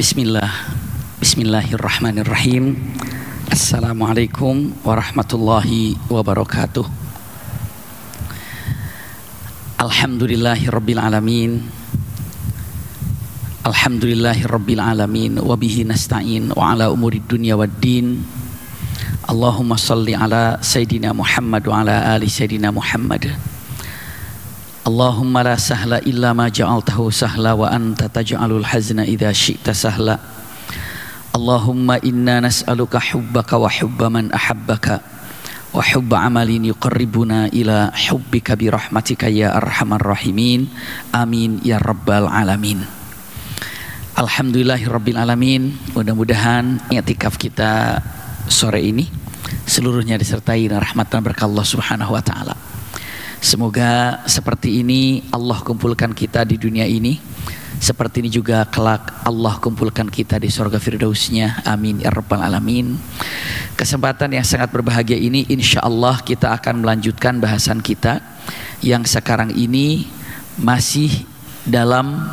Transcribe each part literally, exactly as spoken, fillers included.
Bismillah, Bismillahirrahmanirrahim. Assalamualaikum warahmatullahi wabarakatuh. Alhamdulillahirabbil alamin. Alhamdulillahirabbil alamin wa bihi nasta'in wa ala umurid dunya waddin. Allahumma shalli ala sayidina Muhammad wa ala ali sayidina Muhammad. Allahumma la sahla illa ma ja'altahu sahla wa anta taj'alul hazna idza syi'ta sahla. Allahumma inna nas'aluka hubbaka wa hubba man ahabbaka wa hubba amalin yuqarribuna ila hubbika bi rahmatika ya arhamar rahimin. Amin ya rabbal alamin. Alhamdulillahirabbil alamin. Mudah-mudahan i'tikaf kita sore ini seluruhnya disertai rahmatan berkah Allah Subhanahu wa taala. Semoga seperti ini Allah kumpulkan kita di dunia ini, seperti ini juga kelak Allah kumpulkan kita di surga firdausnya. Amin ya rabbal alamin. Kesempatan yang sangat berbahagia ini insya Allah kita akan melanjutkan bahasan kita yang sekarang ini masih dalam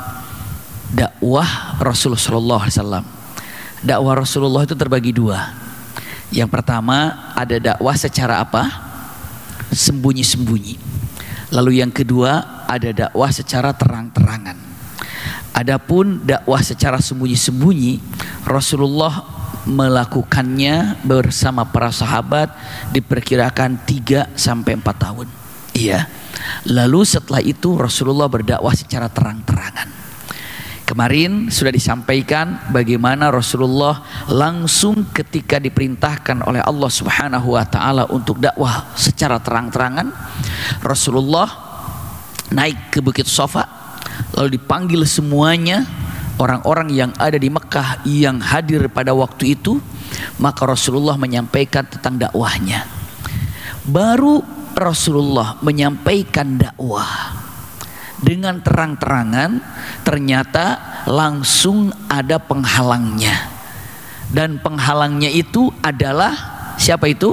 dakwah Rasulullah shallallahu alaihi wasallam. Dakwah Rasulullah itu terbagi dua. Yang pertama ada dakwah secara apa? Sembunyi-sembunyi. Lalu yang kedua ada dakwah secara terang-terangan. Adapun dakwah secara sembunyi-sembunyi Rasulullah melakukannya bersama para sahabat diperkirakan tiga sampai empat tahun. Iya. Lalu setelah itu Rasulullah berdakwah secara terang-terangan. Kemarin sudah disampaikan bagaimana Rasulullah langsung ketika diperintahkan oleh Allah Subhanahu wa taala untuk dakwah secara terang-terangan, Rasulullah naik ke Bukit Shafa, lalu dipanggil semuanya orang-orang yang ada di Mekah yang hadir pada waktu itu, maka Rasulullah menyampaikan tentang dakwahnya. Baru Rasulullah menyampaikan dakwah dengan terang-terangan, ternyata langsung ada penghalangnya. Dan penghalangnya itu adalah siapa itu?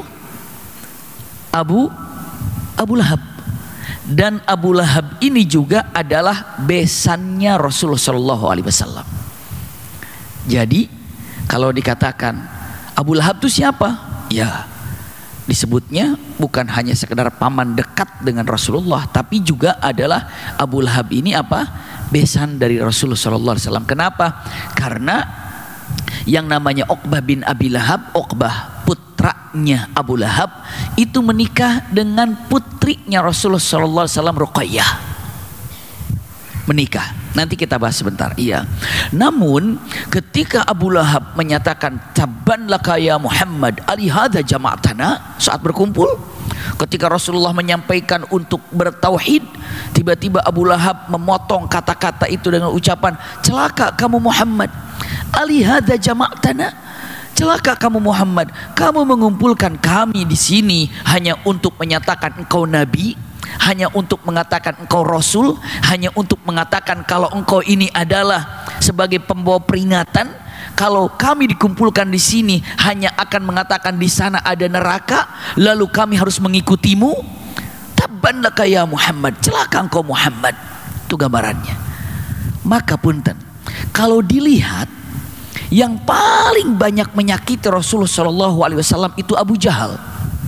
Abu Abu Lahab. Dan Abu Lahab ini juga adalah besannya Rasulullah shallallahu alaihi wasallam. Jadi kalau dikatakan Abu Lahab itu siapa? Ya, disebutnya bukan hanya sekedar paman dekat dengan Rasulullah, tapi juga adalah Abu Lahab ini apa? Besan dari Rasulullah shallallahu alaihi wasallam. Kenapa? Karena yang namanya Uqbah bin Abi Lahab, Uqbah putranya Abu Lahab, itu menikah dengan putrinya Rasulullah shallallahu alaihi wasallam, Ruqayyah. Menikah. Nanti kita bahas sebentar. Iya. Namun ketika Abu Lahab menyatakan tabban laka ya Muhammad ali hadza jama'tana, saat berkumpul ketika Rasulullah menyampaikan untuk bertauhid, tiba-tiba Abu Lahab memotong kata-kata itu dengan ucapan celaka kamu Muhammad, ali hadza jama'tana, celaka kamu Muhammad, kamu mengumpulkan kami di sini hanya untuk menyatakan engkau nabi, hanya untuk mengatakan engkau rasul, hanya untuk mengatakan kalau engkau ini adalah sebagai pembawa peringatan. Kalau kami dikumpulkan di sini hanya akan mengatakan di sana ada neraka, lalu kami harus mengikutimu. Tabban laka ya Muhammad, celaka engkau Muhammad. Itu gambarannya. Maka punten, kalau dilihat yang paling banyak menyakiti Rasulullah shallallahu alaihi wasallam itu Abu Jahal.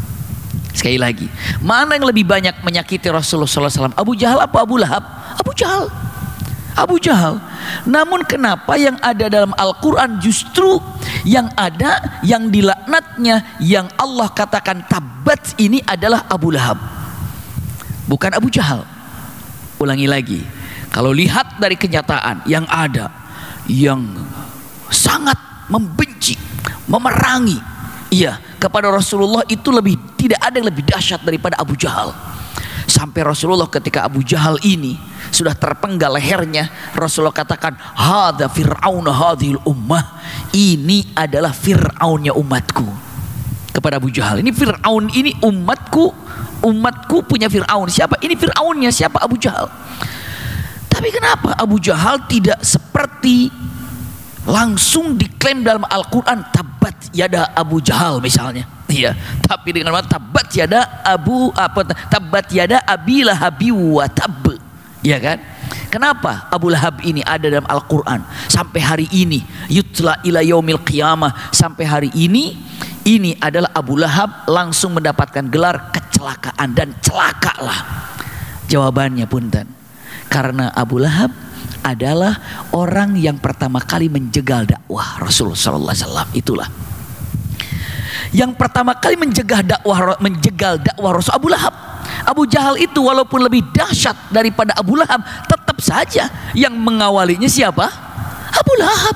Sekali lagi, mana yang lebih banyak menyakiti Rasulullah shallallahu alaihi wasallam? Abu Jahal apa Abu Lahab? Abu Jahal. Abu Jahal. Namun kenapa yang ada dalam Al-Quran justru yang ada, yang dilaknatnya, yang Allah katakan tabat ini adalah Abu Lahab, bukan Abu Jahal. Ulangi lagi, kalau lihat dari kenyataan yang ada, yang sangat membenci, memerangi, iya, kepada Rasulullah itu lebih, tidak ada yang lebih dahsyat daripada Abu Jahal. Sampai Rasulullah ketika Abu Jahal ini sudah terpenggal lehernya, Rasulullah katakan hadza fir'aun hadhil ummah, ini adalah Fir'aunnya umatku. Kepada Abu Jahal, ini Fir'aun ini umatku, umatku punya Fir'aun. Siapa? Ini Fir'aunnya siapa? Abu Jahal. Tapi kenapa Abu Jahal tidak seperti langsung diklaim dalam Al-Quran tabat yada Abu Jahal misalnya, iya, tapi dengan mana tabat yada Abu apa tabat yada Abi Lahab wa tab, iya kan? Kenapa Abu Lahab ini ada dalam Al-Quran sampai hari ini, yutla ila yaumil qiyamah, sampai hari ini? Ini adalah Abu Lahab langsung mendapatkan gelar kecelakaan, dan celakalah. Jawabannya punten, karena Abu Lahab adalah orang yang pertama kali menjegal dakwah Rasulullah shallallahu alaihi wasallam. Itulah yang pertama kali menjegal dakwah, menjegal dakwah Rasul, Abu Lahab. Abu Jahal itu walaupun lebih dahsyat daripada Abu Lahab, tetap saja yang mengawalinya siapa? Abu Lahab.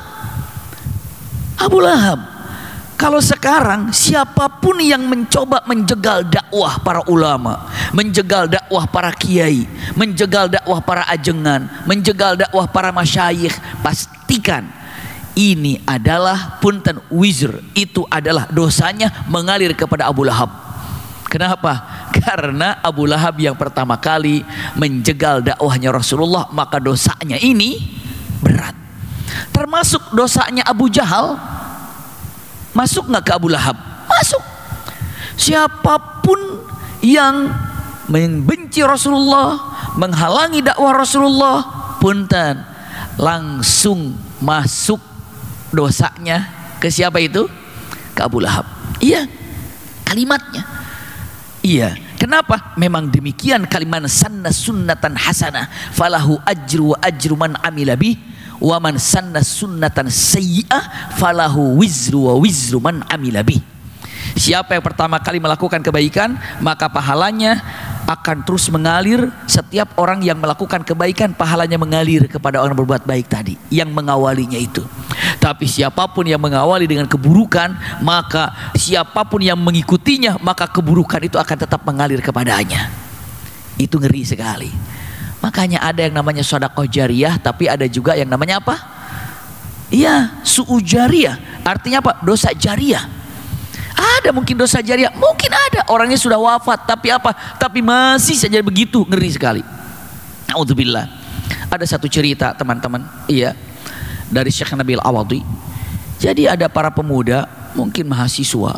Abu Lahab. Kalau sekarang siapapun yang mencoba menjegal dakwah para ulama, menjegal dakwah para kiai, menjegal dakwah para ajengan, menjegal dakwah para masyayikh, pastikan ini adalah punten wizr, itu adalah dosanya mengalir kepada Abu Lahab. Kenapa? Karena Abu Lahab yang pertama kali menjegal dakwahnya Rasulullah, maka dosanya ini berat. Termasuk dosanya Abu Jahal. Masuk nggak ke Abu Lahab? Masuk. Siapapun yang membenci Rasulullah, menghalangi dakwah Rasulullah, punten, langsung masuk dosanya ke siapa itu? Ke Abu Lahab. Iya, kalimatnya. Iya. Kenapa? Memang demikian kalimat sanna sunnatan hasanah falahu ajru wa ajru man amila bih, wa man sanna sunnatan sayyi'ah falahu wizru wa wizru man amila bih. Siapa yang pertama kali melakukan kebaikan, maka pahalanya akan terus mengalir. Setiap orang yang melakukan kebaikan, pahalanya mengalir kepada orang berbuat baik tadi, yang mengawalinya itu. Tapi siapapun yang mengawali dengan keburukan, maka siapapun yang mengikutinya, maka keburukan itu akan tetap mengalir kepadanya. Itu ngeri sekali. Makanya ada yang namanya sedekah jariyah, tapi ada juga yang namanya apa? Iya, su'u jariyah. Artinya apa? Dosa jariyah. Ada mungkin dosa jariyah, mungkin ada orangnya sudah wafat, tapi apa? Tapi masih saja begitu, ngeri sekali. Na'udzubillah. Ada satu cerita teman-teman, iya, dari Syekh Nabil Awadhi. Jadi ada para pemuda, mungkin mahasiswa,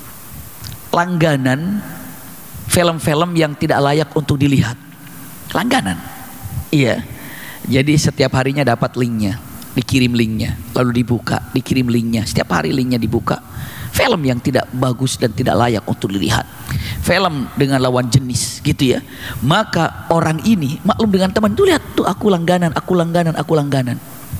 langganan film-film yang tidak layak untuk dilihat. Langganan. Iya. Jadi setiap harinya dapat linknya, dikirim linknya, lalu dibuka, dikirim linknya, setiap hari linknya dibuka. Film yang tidak bagus dan tidak layak untuk dilihat, film dengan lawan jenis gitu ya. Maka orang ini maklum dengan teman tuh, lihat tuh aku langganan, aku langganan, aku langganan.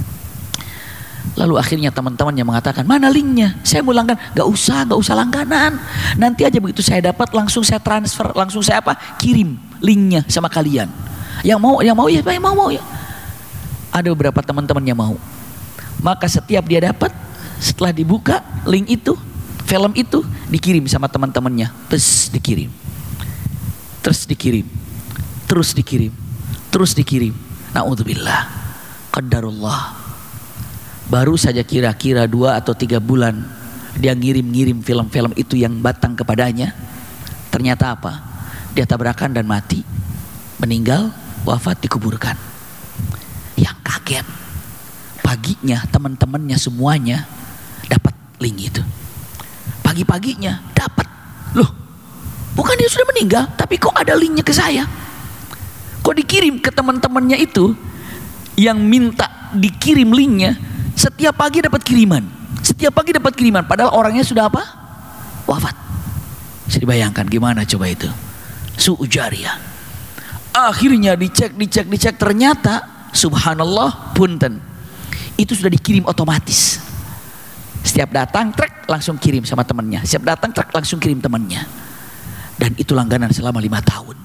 Lalu akhirnya teman-temannya mengatakan, mana linknya? Saya mau langganan. Gak usah, gak usah langganan. Nanti aja begitu saya dapat langsung saya transfer, langsung saya apa? Kirim linknya sama kalian. Yang mau, yang mau ya, yang mau mau ya. Ada beberapa teman-teman yang mau. Maka setiap dia dapat, setelah dibuka link itu, film itu dikirim sama teman-temannya, terus dikirim, terus dikirim, terus dikirim, terus dikirim. Na'udzubillah, qadarullah. Baru saja kira-kira dua atau tiga bulan dia ngirim-ngirim film-film itu yang datang kepadanya. Ternyata apa? Dia tabrakan dan mati, meninggal, wafat, dikuburkan. Yang kaget, paginya teman-temannya semuanya dapat link itu. Pagi-paginya dapat, loh, bukan dia sudah meninggal, tapi kok ada linknya ke saya? Kok dikirim ke teman-temannya itu yang minta dikirim linknya? Setiap pagi dapat kiriman, setiap pagi dapat kiriman, padahal orangnya sudah apa? Wafat. Bisa dibayangkan gimana coba itu? Su'u jariyah. Akhirnya dicek, dicek, dicek, ternyata subhanallah, punten, itu sudah dikirim otomatis. Setiap datang trek langsung kirim sama temannya, setiap datang trek langsung kirim temannya. Dan itu langganan selama lima tahun.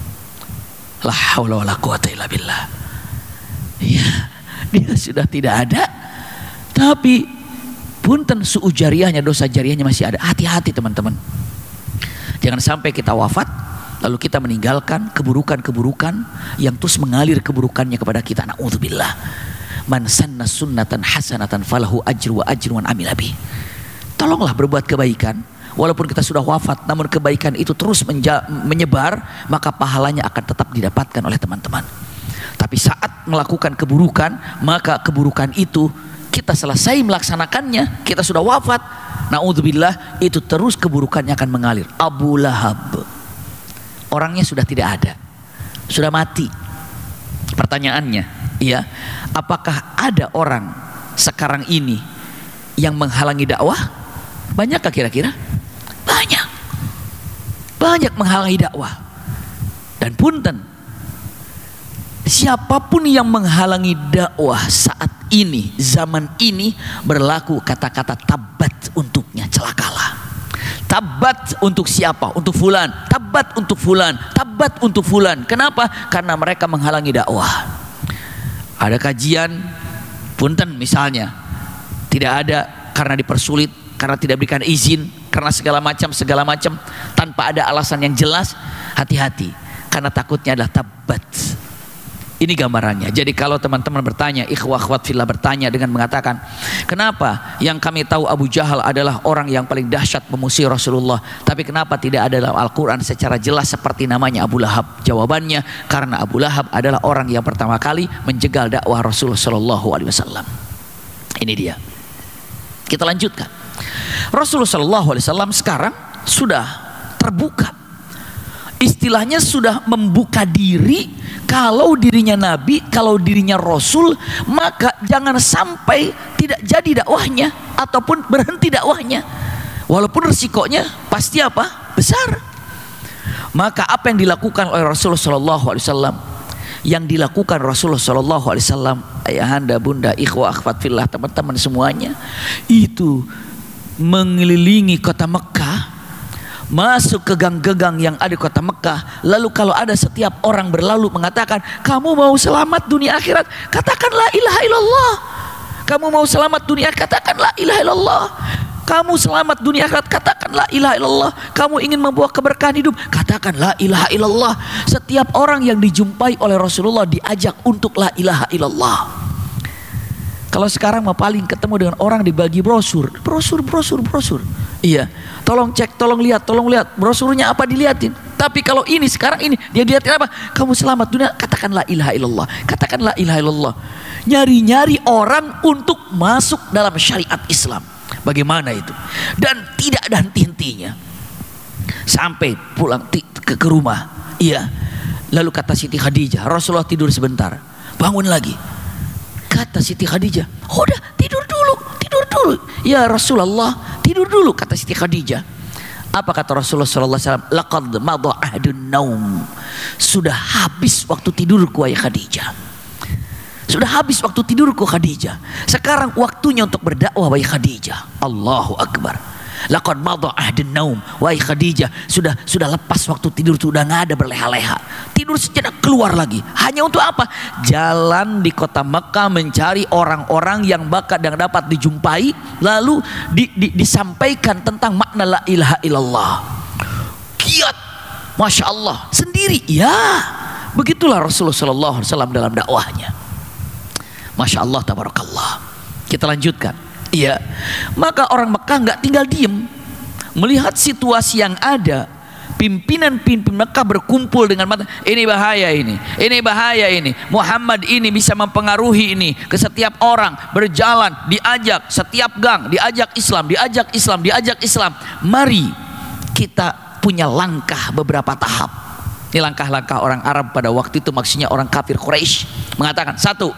La haula wala quwata illa billah. Ya, dia sudah tidak ada, tapi punten su'u jariyahnya, dosa jariyahnya masih ada. Hati-hati teman-teman. Jangan sampai kita wafat lalu kita meninggalkan keburukan-keburukan yang terus mengalir keburukannya kepada kita. Na'udzubillah. Man sanna sunnatan hasanatan falahu ajru wa ajru man amila bih. Tolonglah berbuat kebaikan walaupun kita sudah wafat, namun kebaikan itu terus menyebar, maka pahalanya akan tetap didapatkan oleh teman-teman. Tapi saat melakukan keburukan, maka keburukan itu kita selesai melaksanakannya, kita sudah wafat, na'udzubillah, itu terus keburukannya akan mengalir. Abu Lahab, orangnya sudah tidak ada, sudah mati. Pertanyaannya, iya, apakah ada orang sekarang ini yang menghalangi dakwah? Banyakkah kira-kira? Banyak. Banyak menghalangi dakwah. Dan punten, siapapun yang menghalangi dakwah saat ini, zaman ini, berlaku kata-kata tabat untuknya, celakalah. Tabat untuk siapa? Untuk fulan. Tabat untuk fulan. Tabat untuk fulan. Kenapa? Karena mereka menghalangi dakwah. Ada kajian, punten misalnya, tidak ada karena dipersulit, karena tidak berikan izin, karena segala macam segala macam, tanpa ada alasan yang jelas. Hati-hati, karena takutnya adalah tabat. Ini gambarannya. Jadi kalau teman-teman bertanya, ikhwah akhwat fillah bertanya dengan mengatakan, kenapa yang kami tahu Abu Jahal adalah orang yang paling dahsyat memusuhi Rasulullah, tapi kenapa tidak ada dalam Al-Quran secara jelas seperti namanya Abu Lahab? Jawabannya, karena Abu Lahab adalah orang yang pertama kali menjegal dakwah Rasulullah Shallallahu Alaihi Wasallam. Ini dia. Kita lanjutkan. Rasulullah Shallallahu Alaihi Wasallam sekarang sudah terbuka, istilahnya sudah membuka diri. Kalau dirinya Nabi, kalau dirinya Rasul, maka jangan sampai tidak jadi dakwahnya ataupun berhenti dakwahnya, walaupun resikonya pasti apa? Besar. Maka apa yang dilakukan oleh Rasulullah Shallallahu Alaihi Wasallam, yang dilakukan Rasulullah Shallallahu Alaihi Wasallam, ayahanda, bunda, ikhwah, akhwat fillah, teman-teman semuanya, itu mengelilingi kota Mekah, masuk ke gang-gang yang ada di kota Mekah. Lalu kalau ada setiap orang berlalu mengatakan, kamu mau selamat dunia akhirat, katakan la ilaha illallah. Kamu mau selamat dunia, katakan la ilaha illallah. Kamu selamat dunia akhirat, katakan la ilaha illallah. Kamu ingin membawa keberkahan hidup, katakan la ilaha illallah. Setiap orang yang dijumpai oleh Rasulullah diajak untuk la ilaha illallah. Kalau sekarang mah paling ketemu dengan orang dibagi brosur, brosur, brosur, brosur. Iya, tolong cek, tolong lihat, tolong lihat brosurnya apa, dilihatin. Tapi kalau ini sekarang ini dia dilihatin apa? Kamu selamat dunia, katakan la ilaha illallah, katakan la ilaha illallah. Nyari-nyari orang untuk masuk dalam syariat Islam. Bagaimana itu? Dan tidak ada henti-hentinya sampai pulang ke, ke rumah. Iya. Lalu kata Siti Khadijah, Rasulullah tidur sebentar, bangun lagi. Kata Siti Khadijah, oh, udah tidur dulu, tidur dulu. Ya Rasulullah, tidur dulu, kata Siti Khadijah. Apa kata Rasulullah Sallallahu Alaihi Wasallam? Laqad madha ahdun naum. Sudah habis waktu tidurku ya Khadijah. Sudah habis waktu tidurku Khadijah. Sekarang waktunya untuk berdakwah wahai Khadijah. Allahu Akbar. Laqad madha ahdun naum. Wahai Khadijah, sudah sudah lepas waktu tidur, sudah nggak ada berleha-leha. Tidur sejenak, keluar lagi. Hanya untuk apa? Jalan di kota Mekah mencari orang-orang yang bakal dan dapat dijumpai, lalu di, di, disampaikan tentang makna la ilaha illallah. Kiat, masya Allah, sendiri. Ya, begitulah Rasulullah Sallallahu Alaihi Wasallam dalam dakwahnya. Masya Allah, tabarakallah. Kita lanjutkan. Iya, maka orang Mekah nggak tinggal diem melihat situasi yang ada. Pimpinan-pimpinan Mekah berkumpul dengan mata, ini bahaya ini, ini bahaya ini. Muhammad ini bisa mempengaruhi ini ke setiap orang, berjalan, diajak setiap gang, diajak Islam, diajak Islam, diajak Islam. Mari kita punya langkah beberapa tahap. Ini langkah-langkah orang Arab pada waktu itu, maksudnya orang kafir Quraisy, mengatakan satu,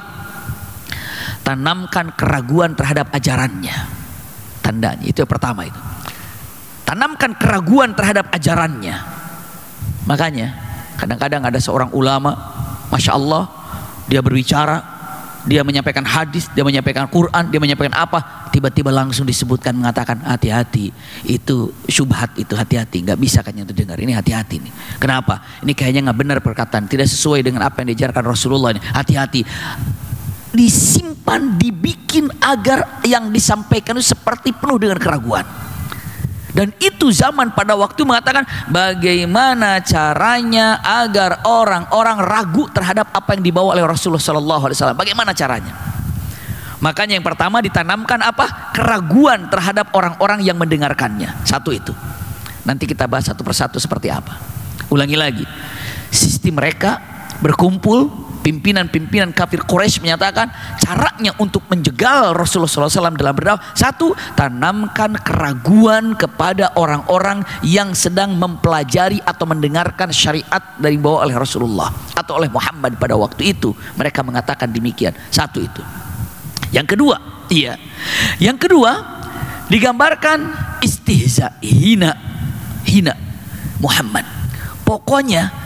tanamkan keraguan terhadap ajarannya. Tandanya itu yang pertama itu. Tanamkan keraguan terhadap ajarannya. Makanya kadang-kadang ada seorang ulama, masya Allah, dia berbicara, dia menyampaikan hadis, dia menyampaikan Quran, dia menyampaikan apa, tiba-tiba langsung disebutkan mengatakan hati-hati, itu syubhat, itu hati-hati, nggak bisa kan yang terdengar, ini hati-hati nih. Kenapa? Ini kayaknya nggak benar perkataan, tidak sesuai dengan apa yang diajarkan Rasulullah ini. Hati-hati. Disimpan, dibikin agar yang disampaikan itu seperti penuh dengan keraguan. Dan itu zaman pada waktu mengatakan bagaimana caranya agar orang-orang ragu terhadap apa yang dibawa oleh Rasulullah Sallallahu Alaihi Wasallam. Bagaimana caranya? Makanya yang pertama ditanamkan apa? Keraguan terhadap orang-orang yang mendengarkannya. Satu itu. Nanti kita bahas satu persatu seperti apa. Ulangi lagi. Sistem mereka berkumpul Pimpinan-pimpinan kafir Quraisy menyatakan caranya untuk menjegal Rasulullah shallallahu alaihi wasallam dalam berdakwah, satu, tanamkan keraguan kepada orang-orang yang sedang mempelajari atau mendengarkan syariat dari bawah oleh Rasulullah atau oleh Muhammad pada waktu itu. Mereka mengatakan demikian. Satu itu. Yang kedua, iya. Yang kedua, digambarkan istihza, hina, hina Muhammad. Pokoknya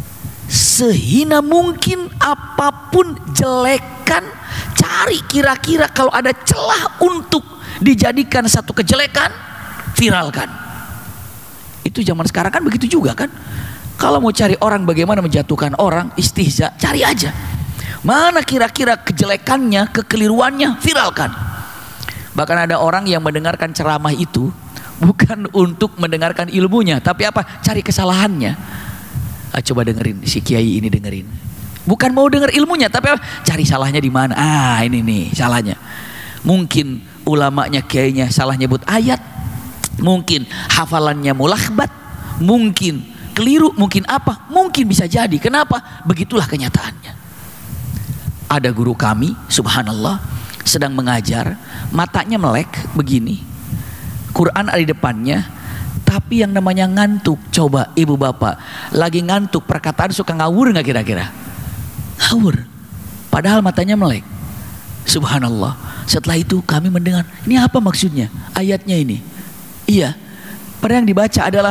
sehina mungkin, apapun jelekan, cari kira-kira kalau ada celah untuk dijadikan satu kejelekan, viralkan. Itu zaman sekarang kan begitu juga kan. Kalau mau cari orang bagaimana menjatuhkan orang, istihza, cari aja mana kira-kira kejelekannya, kekeliruannya, viralkan. Bahkan ada orang yang mendengarkan ceramah itu bukan untuk mendengarkan ilmunya, tapi apa? Cari kesalahannya. Ah, coba dengerin si kiai ini, dengerin. Bukan mau denger ilmunya, tapi apa? Cari salahnya di mana. Ah, ini nih salahnya. Mungkin ulamanya, kiainya salah nyebut ayat, mungkin hafalannya mulahbat, mungkin keliru, mungkin apa? Mungkin bisa jadi. Kenapa? Begitulah kenyataannya. Ada guru kami, subhanallah, sedang mengajar, matanya melek begini, Quran ada di depannya, tapi yang namanya ngantuk. Coba ibu bapak lagi ngantuk, perkataan suka ngawur nggak kira-kira? Ngawur, padahal matanya melek. Subhanallah. Setelah itu kami mendengar, ini apa maksudnya ayatnya ini? Iya, pada yang dibaca adalah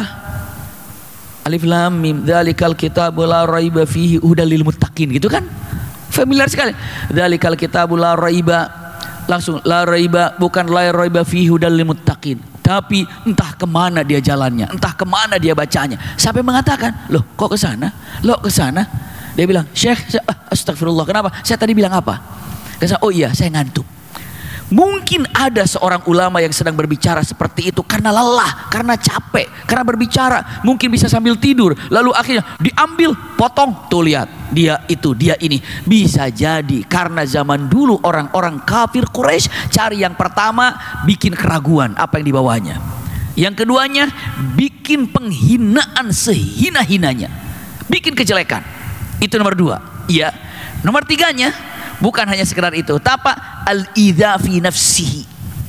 Alif Lam Mim, dzalikal kitabu la raiba fihi hudal lil muttaqin, gitu kan? Familiar sekali. Dzalikal kitabu la raiba, langsung la raiba, bukan la raiba fihi hudal lil muttaqin. Tapi entah kemana dia jalannya, entah kemana dia bacanya, sampai mengatakan, loh kok ke sana, loh ke sana. Dia bilang, Syekh, astagfirullah, kenapa? Saya tadi bilang apa? Kata, oh iya, saya ngantuk. Mungkin ada seorang ulama yang sedang berbicara seperti itu karena lelah, karena capek, karena berbicara mungkin bisa sambil tidur, lalu akhirnya diambil, potong, tuh lihat, dia itu, dia ini. Bisa jadi karena zaman dulu orang-orang kafir Quraisy cari yang pertama bikin keraguan apa yang dibawanya, yang keduanya bikin penghinaan sehina-hinanya, bikin kejelekan. Itu nomor dua. Iya. Nomor tiganya bukan hanya sekedar itu, tapi al-idza fi nafsihi,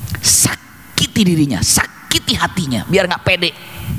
sakiti dirinya, sakiti hatinya biar nggak pede.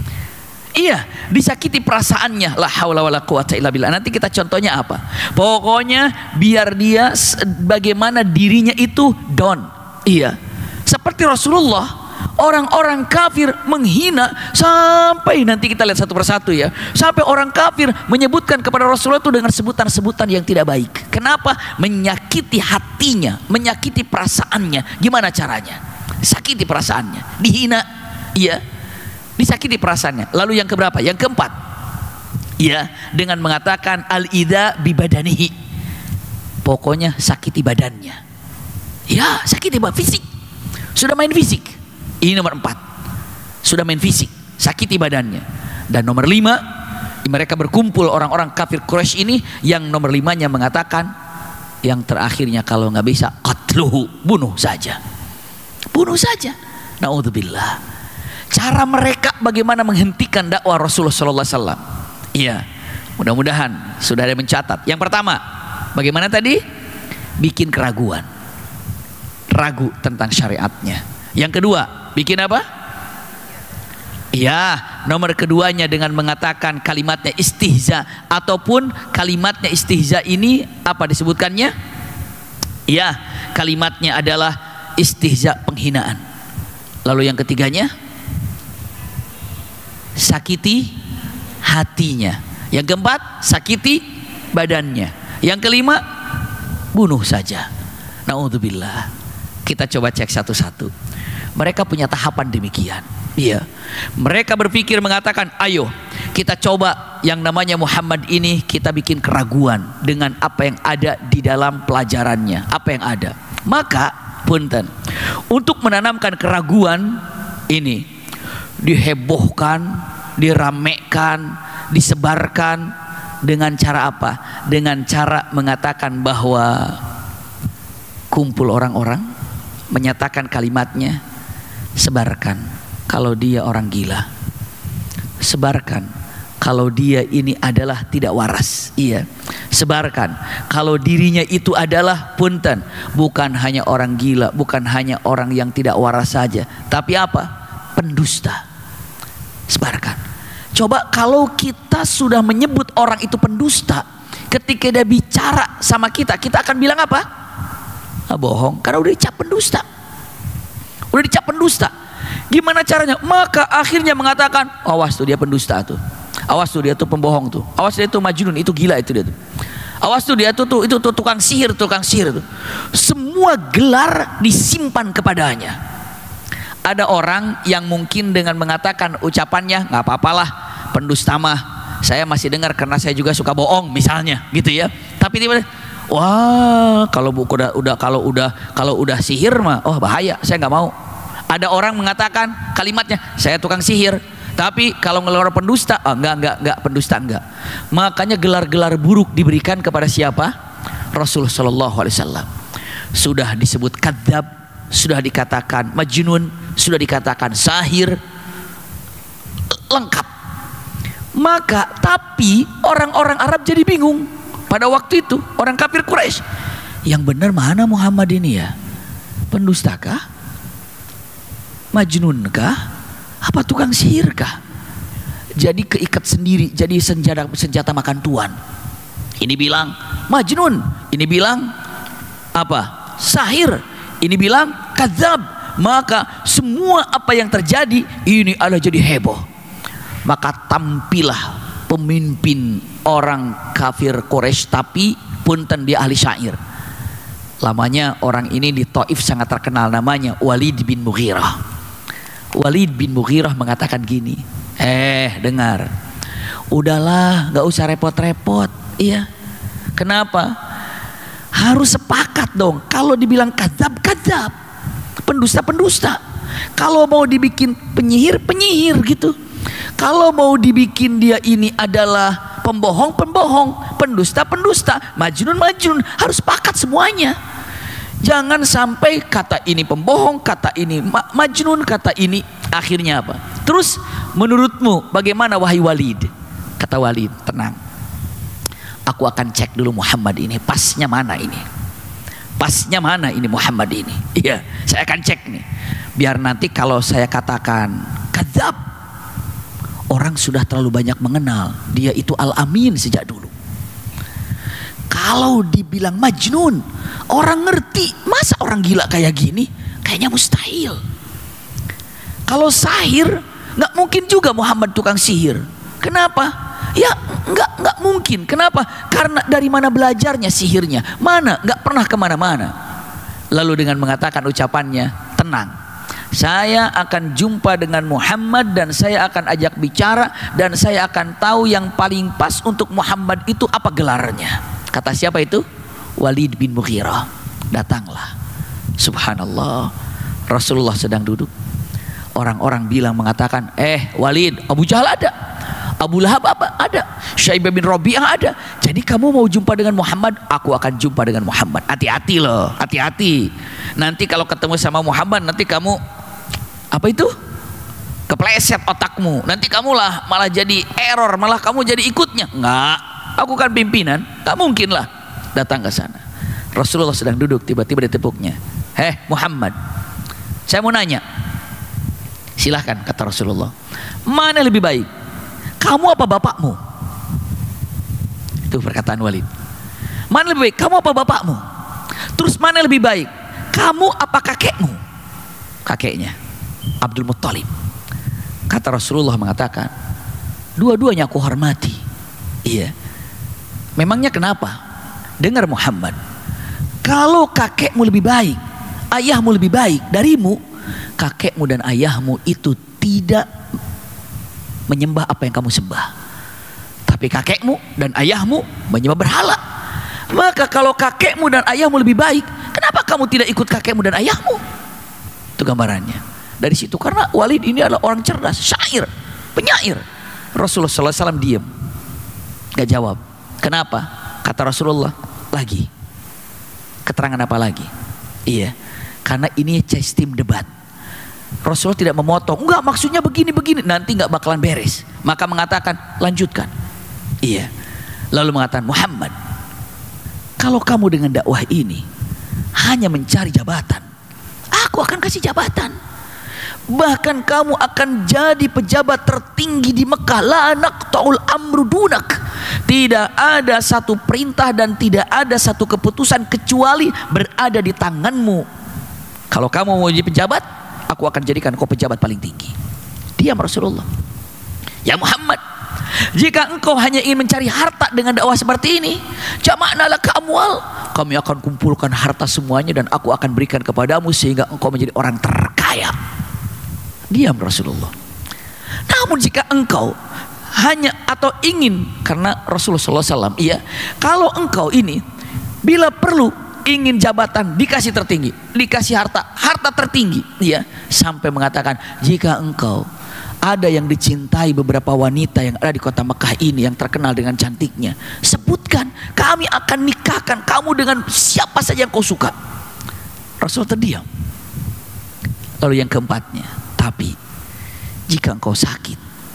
Iya, disakiti perasaannya. La haula wala quwata illa billah. Nanti kita contohnya apa? Pokoknya biar dia bagaimana dirinya itu down. Iya. Seperti Rasulullah, orang-orang kafir menghina sampai nanti kita lihat satu persatu ya. Sampai orang kafir menyebutkan kepada Rasulullah itu dengan sebutan-sebutan yang tidak baik. Kenapa? Menyakiti hatinya, menyakiti perasaannya. Gimana caranya? Sakiti perasaannya, dihina, iya, disakiti perasaannya. Lalu yang keberapa? Yang keempat, iya, dengan mengatakan al-idza bi badanihi. Pokoknya sakiti badannya. Ya, sakiti fisik. Sudah main fisik. Ini nomor empat, sudah main fisik, sakiti badannya. Dan nomor lima, mereka berkumpul orang-orang kafir Quraisy ini, yang nomor limanya mengatakan, yang terakhirnya kalau nggak bisa, qatluhu, bunuh saja, bunuh saja. Naudzubillah. Cara mereka bagaimana menghentikan dakwah Rasulullah Sallallahu Alaihi Wasallam? Iya, mudah-mudahan sudah ada yang mencatat. Yang pertama, bagaimana tadi? Bikin keraguan, ragu tentang syariatnya. Yang kedua, bikin apa? Ya, nomor keduanya dengan mengatakan kalimatnya istihza, ataupun kalimatnya istihza ini apa disebutkannya? Ya, kalimatnya adalah istihza, penghinaan. Lalu yang ketiganya, sakiti hatinya. Yang keempat, sakiti badannya. Yang kelima, bunuh saja. Naudzubillah. Kita coba cek satu-satu. Mereka punya tahapan demikian. Iya. Mereka berpikir mengatakan, ayo kita coba yang namanya Muhammad ini kita bikin keraguan dengan apa yang ada di dalam pelajarannya, apa yang ada. Maka punten, untuk menanamkan keraguan ini dihebohkan, diramekan, disebarkan dengan cara apa? Dengan cara mengatakan bahwa kumpul orang-orang, menyatakan kalimatnya, sebarkan kalau dia orang gila, sebarkan kalau dia ini adalah tidak waras. Iya, sebarkan kalau dirinya itu adalah punten, bukan hanya orang gila, bukan hanya orang yang tidak waras saja, tapi apa? Pendusta. Sebarkan. Coba kalau kita sudah menyebut orang itu pendusta, ketika dia bicara sama kita, kita akan bilang apa? Ah, bohong, karena udah dicap pendusta. Udah dicap pendusta. Gimana caranya? Maka akhirnya mengatakan, awas tuh dia pendusta tuh. Awas tuh dia tuh pembohong tuh. Awas dia tuh majnun, itu gila itu dia tuh. Awas tuh dia tuh, tuh itu tuh tukang sihir, tukang sihir tuh. Semua gelar disimpan kepadanya. Ada orang yang mungkin dengan mengatakan ucapannya nggak apa-apalah, pendusta mah saya masih dengar karena saya juga suka bohong misalnya, gitu ya. Tapi tiba-tiba, wah kalau buku udah, udah kalau udah kalau udah sihir mah, oh bahaya, saya nggak mau. Ada orang mengatakan kalimatnya, saya tukang sihir. Tapi kalau ngeluar pendusta, oh, enggak, enggak, enggak, pendusta enggak. Makanya gelar-gelar buruk diberikan kepada siapa? Rasulullah Shallallahu Alaihi Wasallam. Sudah disebut kadzab, sudah dikatakan majnun, sudah dikatakan sahir, lengkap. Maka tapi orang-orang Arab jadi bingung pada waktu itu, orang kafir Quraisy. Yang benar mana Muhammad ini ya? Pendustakah? Majnunkah? Apa tukang sihir kah? Jadi keikat sendiri, jadi senjata senjata makan tuan. Ini bilang majnun, ini bilang apa? Sahir, ini bilang kadzab. Maka semua apa yang terjadi ini adalah jadi heboh. Maka tampillah pemimpin orang kafir Quraisy, tapi punten dia ahli syair. Lamanya orang ini di Taif sangat terkenal, namanya Walid bin Mughirah. Walid bin Mughirah mengatakan gini, eh dengar, udahlah gak usah repot-repot. Iya, kenapa? Harus sepakat dong, kalau dibilang kadzab, kadzab, pendusta, pendusta. Kalau mau dibikin penyihir, penyihir gitu. Kalau mau dibikin dia ini adalah pembohong, pembohong, pendusta, pendusta, majnun, majnun, harus sepakat semuanya. Jangan sampai kata ini pembohong, kata ini ma majnun, kata ini akhirnya apa? Terus menurutmu bagaimana wahai Walid? Kata Walid, tenang. Aku akan cek dulu Muhammad ini pasnya mana ini? Pasnya mana ini Muhammad ini? Iya, saya akan cek nih. Biar nanti kalau saya katakan kadzab, orang sudah terlalu banyak mengenal dia itu Al-Amin sejak dulu. Kalau dibilang majnun, orang ngerti. Masa orang gila kayak gini? Kayaknya mustahil. Kalau sahir, nggak mungkin juga Muhammad tukang sihir. Kenapa? Ya nggak nggak mungkin. Kenapa? Karena dari mana belajarnya sihirnya? Mana? Nggak pernah kemana-mana. Lalu dengan mengatakan ucapannya, tenang. Saya akan jumpa dengan Muhammad dan saya akan ajak bicara dan saya akan tahu yang paling pas untuk Muhammad itu apa gelarnya. Kata siapa itu? Walid bin Mughirah. Datanglah. Subhanallah. Rasulullah sedang duduk. Orang-orang bilang mengatakan, eh Walid, Abu Jahal ada, Abu Lahab apa? Ada, Syaibah bin Rabi'ah ada. Jadi kamu mau jumpa dengan Muhammad? Aku akan jumpa dengan Muhammad. Hati-hati loh, hati-hati. Nanti kalau ketemu sama Muhammad, nanti kamu apa itu? Kepleset otakmu. Nanti kamulah malah jadi error, malah kamu jadi ikutnya. Enggak. Aku kan pimpinan, tak mungkin lah datang ke sana. Rasulullah sedang duduk, tiba-tiba ditepuknya. Heh Muhammad, saya mau nanya. Silahkan, kata Rasulullah. Mana lebih baik? Kamu apa bapakmu? Itu perkataan Walid. Mana lebih baik? Kamu apa bapakmu? Terus mana lebih baik? Kamu apa kakekmu? Kakeknya Abdul Muttalib. Kata Rasulullah mengatakan, dua-duanya aku hormati. Iya. Memangnya kenapa? Dengar Muhammad, kalau kakekmu lebih baik, ayahmu lebih baik darimu, kakekmu dan ayahmu itu tidak menyembah apa yang kamu sembah. Tapi kakekmu dan ayahmu menyembah berhala. Maka kalau kakekmu dan ayahmu lebih baik, kenapa kamu tidak ikut kakekmu dan ayahmu? Itu gambarannya. Dari situ, karena Walid ini adalah orang cerdas, syair, penyair. Rasulullah shallallahu alaihi wasallam diam, gak jawab. Kenapa? Kata Rasulullah, lagi keterangan apa lagi? Iya, karena ini sistem debat. Rasulullah tidak memotong, enggak maksudnya begini-begini, nanti enggak bakalan beres. Maka mengatakan, lanjutkan. Iya. Lalu mengatakan, Muhammad, kalau kamu dengan dakwah ini hanya mencari jabatan, aku akan kasih jabatan. Bahkan kamu akan jadi pejabat tertinggi di Mekah. La naqta'ul amru dunak. Tidak ada satu perintah dan tidak ada satu keputusan kecuali berada di tanganmu. Kalau kamu mau jadi pejabat, aku akan jadikan kau pejabat paling tinggi. Diam Rasulullah. Ya Muhammad, jika engkau hanya ingin mencari harta dengan dakwah seperti ini, jama'na laka amwal, kami akan kumpulkan harta semuanya dan aku akan berikan kepadamu sehingga engkau menjadi orang terkaya. Diam Rasulullah. Namun jika engkau hanya atau ingin, karena Rasulullah shallallahu alaihi wasallam, iya, kalau engkau ini bila perlu ingin jabatan dikasih tertinggi, dikasih harta, harta tertinggi, iya, sampai mengatakan jika engkau ada yang dicintai beberapa wanita yang ada di kota Mekah ini yang terkenal dengan cantiknya, sebutkan, kami akan nikahkan kamu dengan siapa saja yang kau suka. Rasul terdiam. Lalu yang keempatnya, tapi jika engkau sakit,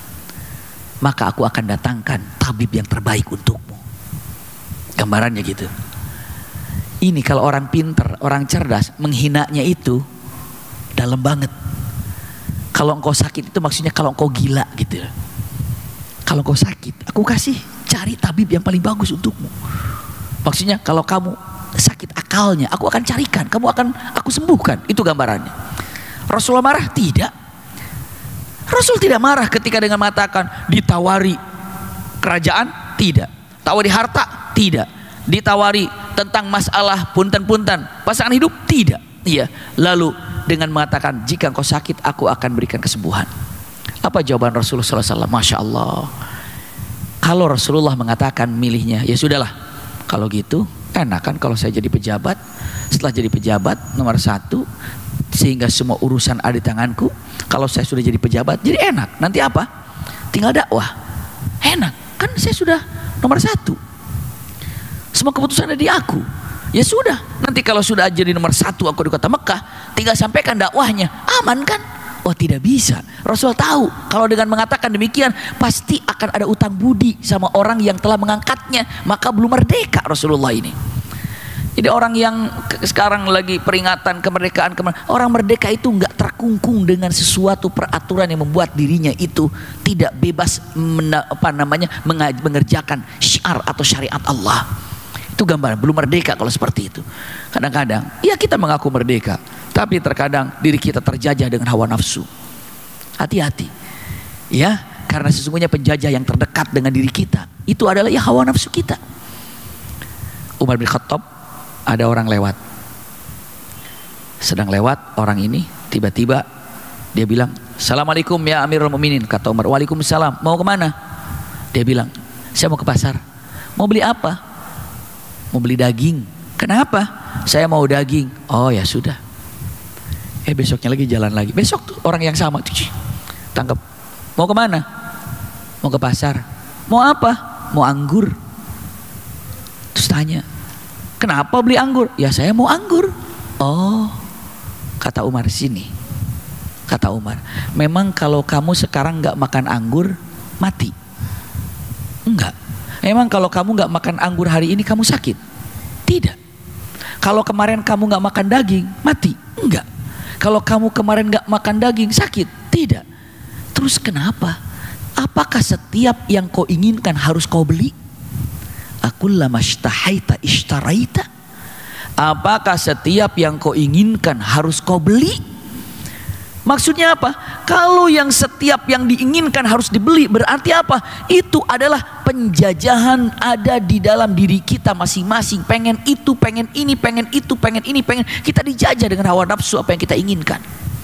maka aku akan datangkan tabib yang terbaik untukmu. Gambarannya gitu. Ini kalau orang pinter, orang cerdas, menghinanya itu dalam banget. Kalau engkau sakit itu maksudnya kalau engkau gila gitu. Kalau engkau sakit, aku kasih cari tabib yang paling bagus untukmu. Maksudnya kalau kamu sakit akalnya, aku akan carikan, kamu akan aku sembuhkan. Itu gambarannya. Rasulullah marah? Tidak. Rasul tidak marah ketika dengan mengatakan ditawari kerajaan? Tidak. Tawari harta? Tidak. Ditawari tentang masalah punten-punten pasangan hidup? Tidak. Iya. Lalu dengan mengatakan jika engkau sakit aku akan berikan kesembuhan. Apa jawaban Rasulullah shallallahu alaihi wasallam? Masya Allah. Kalau Rasulullah mengatakan milihnya, ya sudahlah, kalau gitu enak kan kalau saya jadi pejabat. Setelah jadi pejabat nomor satu, sehingga semua urusan ada di tanganku. Kalau saya sudah jadi pejabat, jadi enak. Nanti apa? Tinggal dakwah. Enak, kan saya sudah nomor satu. Semua keputusan ada di aku. Ya sudah, nanti kalau sudah jadi nomor satu aku di kota Mekah, tinggal sampaikan dakwahnya, aman kan? Oh tidak bisa. Rasul tahu kalau dengan mengatakan demikian pasti akan ada utang budi sama orang yang telah mengangkatnya, maka belum merdeka Rasulullah ini. Jadi orang yang sekarang lagi peringatan kemerdekaan, orang merdeka itu nggak terkungkung dengan sesuatu peraturan yang membuat dirinya itu tidak bebas mena, apa namanya mengerjakan syiar atau syariat Allah. Itu gambaran belum merdeka kalau seperti itu. Kadang-kadang ya kita mengaku merdeka, tapi terkadang diri kita terjajah dengan hawa nafsu. Hati-hati ya, karena sesungguhnya penjajah yang terdekat dengan diri kita itu adalah ya hawa nafsu kita. Umar bin Khattab, ada orang lewat, sedang lewat orang ini, tiba-tiba dia bilang, Assalamualaikum ya Amirul Mukminin. Kata Umar, Waalaikumsalam. Mau kemana? Dia bilang, saya mau ke pasar. Mau beli apa? Mau beli daging. Kenapa? Saya mau daging. Oh ya sudah. Eh besoknya lagi jalan lagi. Besok tuh orang yang sama tuh tangkap. Mau kemana? Mau ke pasar. Mau apa? Mau anggur. Terus tanya, kenapa beli anggur? Ya saya mau anggur. Oh, kata Umar, sini. Kata Umar, memang kalau kamu sekarang nggak makan anggur mati? Enggak. Memang kalau kamu nggak makan anggur hari ini kamu sakit? Tidak. Kalau kemarin kamu nggak makan daging mati? Enggak. Kalau kamu kemarin nggak makan daging sakit? Tidak. Terus kenapa? Apakah setiap yang kau inginkan harus kau beli? Akullama ishtahaita ishtaraita. Apakah setiap yang kau inginkan harus kau beli? Maksudnya apa? Kalau yang setiap yang diinginkan harus dibeli, berarti apa? Itu adalah penjajahan ada di dalam diri kita masing-masing. Pengen itu, pengen ini, pengen itu, pengen ini, pengen. Kita dijajah dengan hawa nafsu apa yang kita inginkan.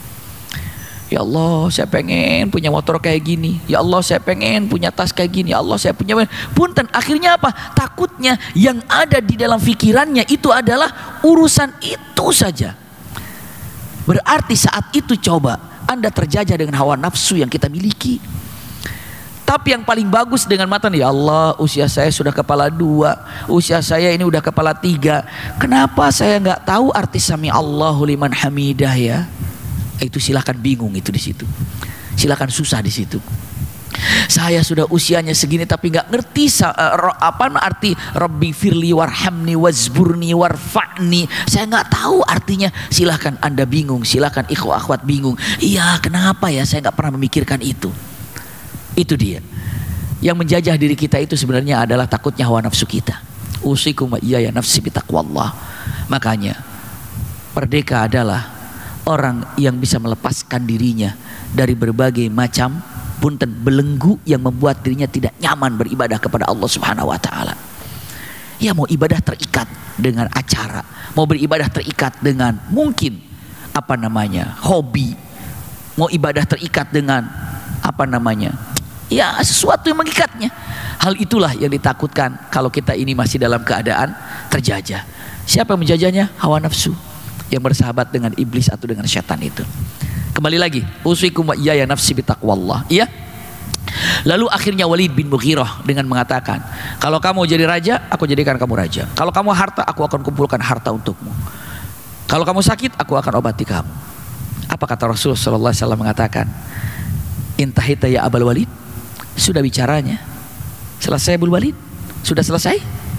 Ya Allah, saya pengen punya motor kayak gini. Ya Allah, saya pengen punya tas kayak gini. Ya Allah, saya punya. Punten, akhirnya apa? Takutnya yang ada di dalam pikirannya itu adalah urusan itu saja. Berarti saat itu coba Anda terjajah dengan hawa nafsu yang kita miliki. Tapi yang paling bagus dengan mata, ya Allah, usia saya sudah kepala dua, usia saya ini udah kepala tiga. Kenapa saya nggak tahu arti sami Allahu liman hamidah ya? Itu silakan bingung itu di situ. Silakan susah di situ. Saya sudah usianya segini tapi nggak ngerti apa arti Rabbi firli warhamni wazburni warfa'ni. Saya nggak tahu artinya. Silahkan Anda bingung, silahkan ikhwah akhwat bingung. Iya, kenapa ya saya nggak pernah memikirkan itu. Itu dia. Yang menjajah diri kita itu sebenarnya adalah takutnya hawa nafsu kita. Usikum wa iyaya nafsi bitaqwallah. Makanya merdeka adalah orang yang bisa melepaskan dirinya dari berbagai macam punten belenggu yang membuat dirinya tidak nyaman beribadah kepada Allah Subhanahu wa taala. Ya, mau ibadah terikat dengan acara, mau beribadah terikat dengan mungkin apa namanya? hobi. Mau ibadah terikat dengan apa namanya? Ya, sesuatu yang mengikatnya. Hal itulah yang ditakutkan kalau kita ini masih dalam keadaan terjajah. Siapa yang menjajahnya? Hawa nafsu yang bersahabat dengan iblis atau dengan syaitan itu. Kembali lagi, usikum wa iyaya nafsi bitaqwallah. Iya. Lalu akhirnya Walid bin Mughirah dengan mengatakan, kalau kamu jadi raja, aku jadikan kamu raja. Kalau kamu harta, aku akan kumpulkan harta untukmu. Kalau kamu sakit, aku akan obati kamu. Apa kata Rasulullah sallallahu alaihi wasallam mengatakan, intahita ya Abul Walid, sudah bicaranya. Selesai Abul Walid? Sudah selesai?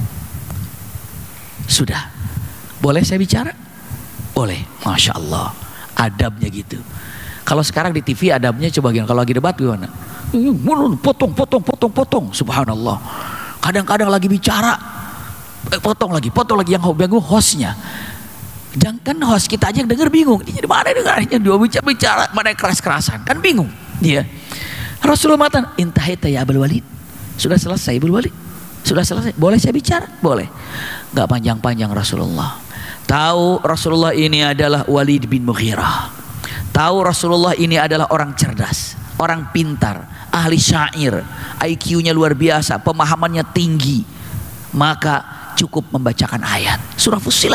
Sudah. Boleh saya bicara? Boleh. Masya Allah. Adabnya gitu. Kalau sekarang di T V adabnya coba gini, kalau lagi debat gimana? Potong, potong, potong, potong. Subhanallah. Kadang-kadang lagi bicara, potong lagi, potong lagi. Yang bingung hostnya. Jangan host kita aja yang denger bingung. Ini mana dengarnya dia bicara, bicara, mana yang keras-kerasan, kan bingung. Dia. Rasulullah mengatakan, intahita ya Abul Walid. Sudah selesai Abul Walid. Sudah selesai. Boleh saya bicara? Boleh. Gak panjang-panjang Rasulullah. Tahu Rasulullah ini adalah Walid bin Mughirah. Tahu Rasulullah ini adalah orang cerdas, orang pintar, ahli syair, I Q-nya luar biasa, pemahamannya tinggi. Maka cukup membacakan ayat surah Fussilat.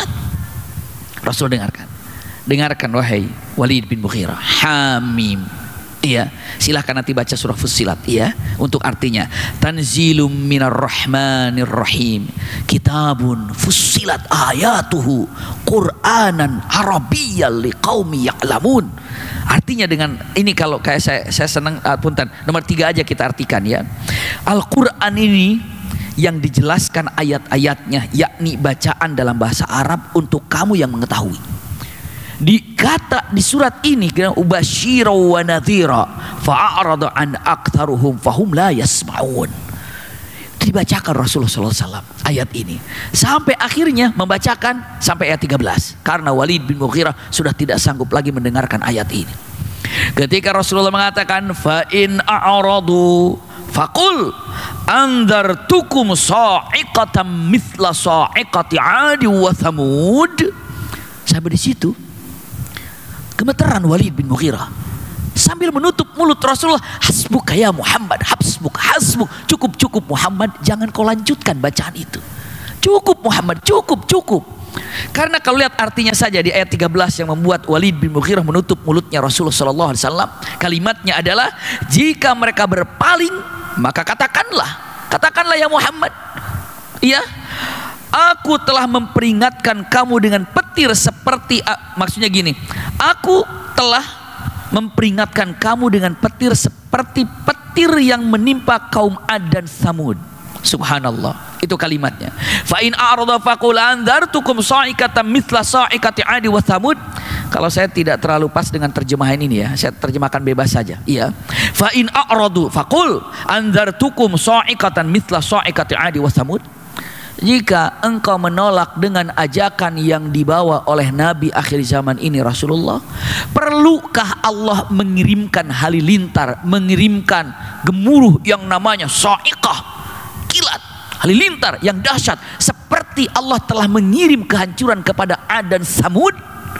Rasul dengarkan. Dengarkan wahai Walid bin Mughirah. Hamim. Iya, silahkan nanti baca surah Fussilat, iya, untuk artinya tanzilum minar rahmanir rahim, kitabun fussilat ayatuhu qur'anan arabiyyal liqaumi ya'lamun. Artinya dengan ini, kalau kayak saya saya senang uh, punten nomor tiga aja kita artikan ya. Al-Qur'an ini yang dijelaskan ayat-ayatnya, yakni bacaan dalam bahasa Arab untuk kamu yang mengetahui. Dikata di surat ini ubasyira wa nadhira fa'arada an aktharuhum fahum la yasma'un. Dibacakan Rasulullah sallallahu alaihi wasallam ayat ini sampai akhirnya membacakan sampai ayat tiga belas karena Walid bin Mughirah sudah tidak sanggup lagi mendengarkan ayat ini. Ketika Rasulullah mengatakan fa in a'radu faqul anzartukum sa'iqatan mithla sa'iqati 'adi wa thamud. Sampai di situ gemeteran Walid bin Mughirah sambil menutup mulut Rasulullah. Hasbuka ya Muhammad, hasbuk, hasbuk, cukup, cukup Muhammad, jangan kau lanjutkan bacaan itu. Cukup Muhammad, cukup, cukup. Karena kalau lihat artinya saja di ayat tiga belas yang membuat Walid bin Mughirah menutup mulutnya Rasulullah sallallahu alaihi wasallam, kalimatnya adalah, jika mereka berpaling maka katakanlah, katakanlah ya Muhammad, iya, aku telah memperingatkan kamu dengan petir seperti, maksudnya gini, aku telah memperingatkan kamu dengan petir seperti petir yang menimpa kaum Ad dan Tsamud. Subhanallah, itu kalimatnya. Fa in a'rada faqul anzartukum sa'iqatan mithla sa'iqati 'adi wa tsamud. Kalau saya tidak terlalu pas dengan terjemahan ini ya, saya terjemahkan bebas saja. Iya. Fa in a'radu faqul anzartukum sa'iqatan mithla sa'iqati 'adi wa tsamud. Jika engkau menolak dengan ajakan yang dibawa oleh Nabi akhir zaman ini Rasulullah, perlukah Allah mengirimkan halilintar, mengirimkan gemuruh yang namanya sa'iqah, kilat, halilintar yang dahsyat, seperti Allah telah mengirim kehancuran kepada Ad dan Tsamud?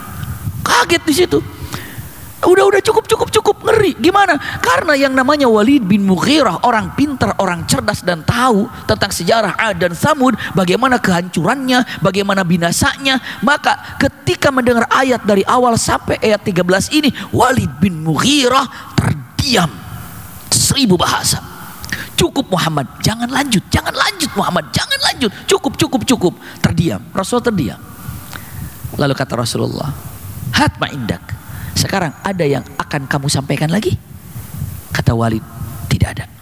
Kaget di situ. Udah udah cukup cukup cukup, ngeri. Gimana? Karena yang namanya Walid bin Mughirah orang pintar, orang cerdas dan tahu tentang sejarah Ad dan Tsamud, bagaimana kehancurannya, bagaimana binasanya. Maka ketika mendengar ayat dari awal sampai ayat tiga belas ini, Walid bin Mughirah terdiam seribu bahasa. Cukup Muhammad, jangan lanjut, jangan lanjut Muhammad, jangan lanjut. Cukup cukup cukup. Terdiam. Rasul terdiam. Lalu kata Rasulullah, "Hat ma indak." Sekarang ada yang akan kamu sampaikan lagi? Kata Walid, tidak ada.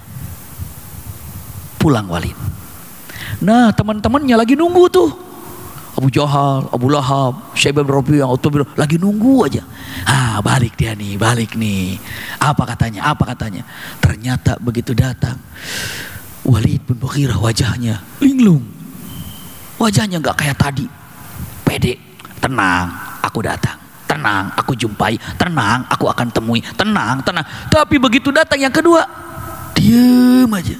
pulang Walid. Nah teman-temannya lagi nunggu tuh. Abu Jahal, Abu Lahab, Syaibah bin Rabi'ah, Utbah lagi nunggu aja. Ah, balik dia nih, balik nih. Apa katanya? Apa katanya? Ternyata begitu datang, Walid bin Mughirah wajahnya linglung. Wajahnya nggak kayak tadi. Pede, tenang, aku datang. Tenang, aku jumpai. Tenang, aku akan temui. Tenang, tenang. Tapi begitu datang yang kedua, diam aja.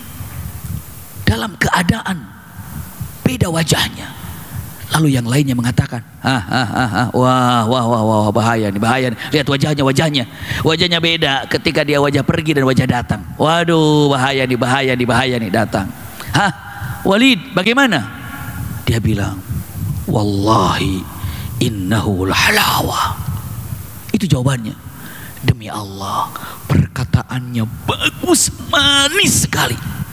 Dalam keadaan beda wajahnya. Lalu yang lainnya mengatakan, ah, ah, ah, ah, wah, wah, wah, wah, bahaya nih, bahaya nih. Lihat wajahnya, wajahnya, wajahnya beda ketika dia wajah pergi dan wajah datang. Waduh, bahaya nih, bahaya nih, bahaya nih datang. Hah, Walid, bagaimana? Dia bilang, wallahi, innahu lahalawa. Itu jawabannya. Demi Allah, perkataannya bagus, manis sekali.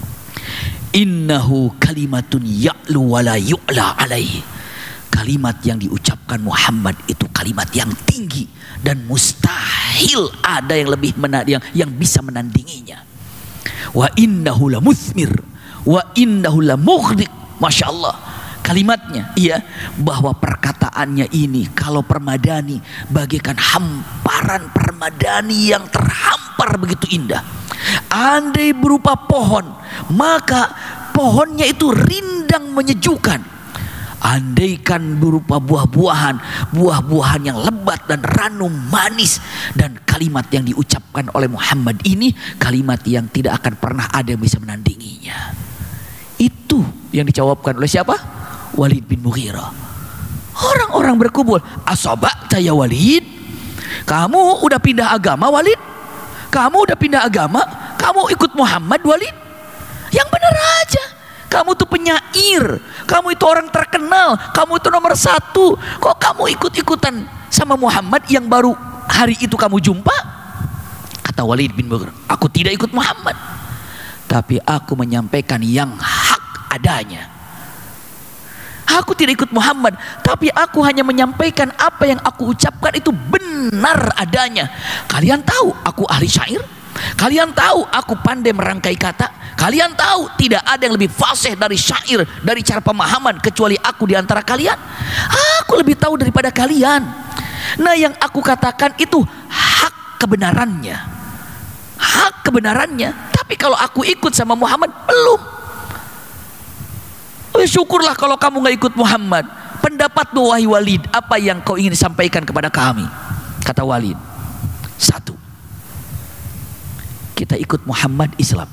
Innahu kalimatun ya'lu wa la yu'la alaihi. Kalimat yang diucapkan Muhammad itu kalimat yang tinggi dan mustahil ada yang lebih yang, yang bisa menandinginya. Wa innahu la muthmir wa innahu la mughdiq. Masya Allah kalimatnya, iya, bahwa perkataannya ini kalau permadani bagaikan hamparan permadani yang terhampar begitu indah. Andai berupa pohon, maka pohonnya itu rindang menyejukkan. Andaikan berupa buah-buahan, buah-buahan yang lebat dan ranum manis. Dan kalimat yang diucapkan oleh Muhammad ini kalimat yang tidak akan pernah ada yang bisa menandinginya. Itu yang dijawabkan oleh siapa? Walid bin Mughirah. Orang-orang berkumpul, asaba'ta ya Walid, kamu udah pindah agama Walid? Kamu udah pindah agama? Kamu ikut Muhammad Walid? Yang benar aja. Kamu tuh penyair. Kamu itu orang terkenal. Kamu itu nomor satu. Kok kamu ikut-ikutan sama Muhammad yang baru hari itu kamu jumpa? Kata Walid bin Mughirah, aku tidak ikut Muhammad, tapi aku menyampaikan yang hak adanya. Aku tidak ikut Muhammad, tapi aku hanya menyampaikan apa yang aku ucapkan itu benar adanya. Kalian tahu aku ahli syair. Kalian tahu aku pandai merangkai kata. Kalian tahu tidak ada yang lebih fasih dari syair, dari cara pemahaman kecuali aku di antara kalian. Aku lebih tahu daripada kalian. Nah, yang aku katakan itu hak kebenarannya. Hak kebenarannya. Tapi kalau aku ikut sama Muhammad, belum. Oh, syukurlah kalau kamu nggak ikut Muhammad. Pendapatmu wahai Walid, apa yang kau ingin sampaikan kepada kami? Kata Walid, satu, kita ikut Muhammad Islam.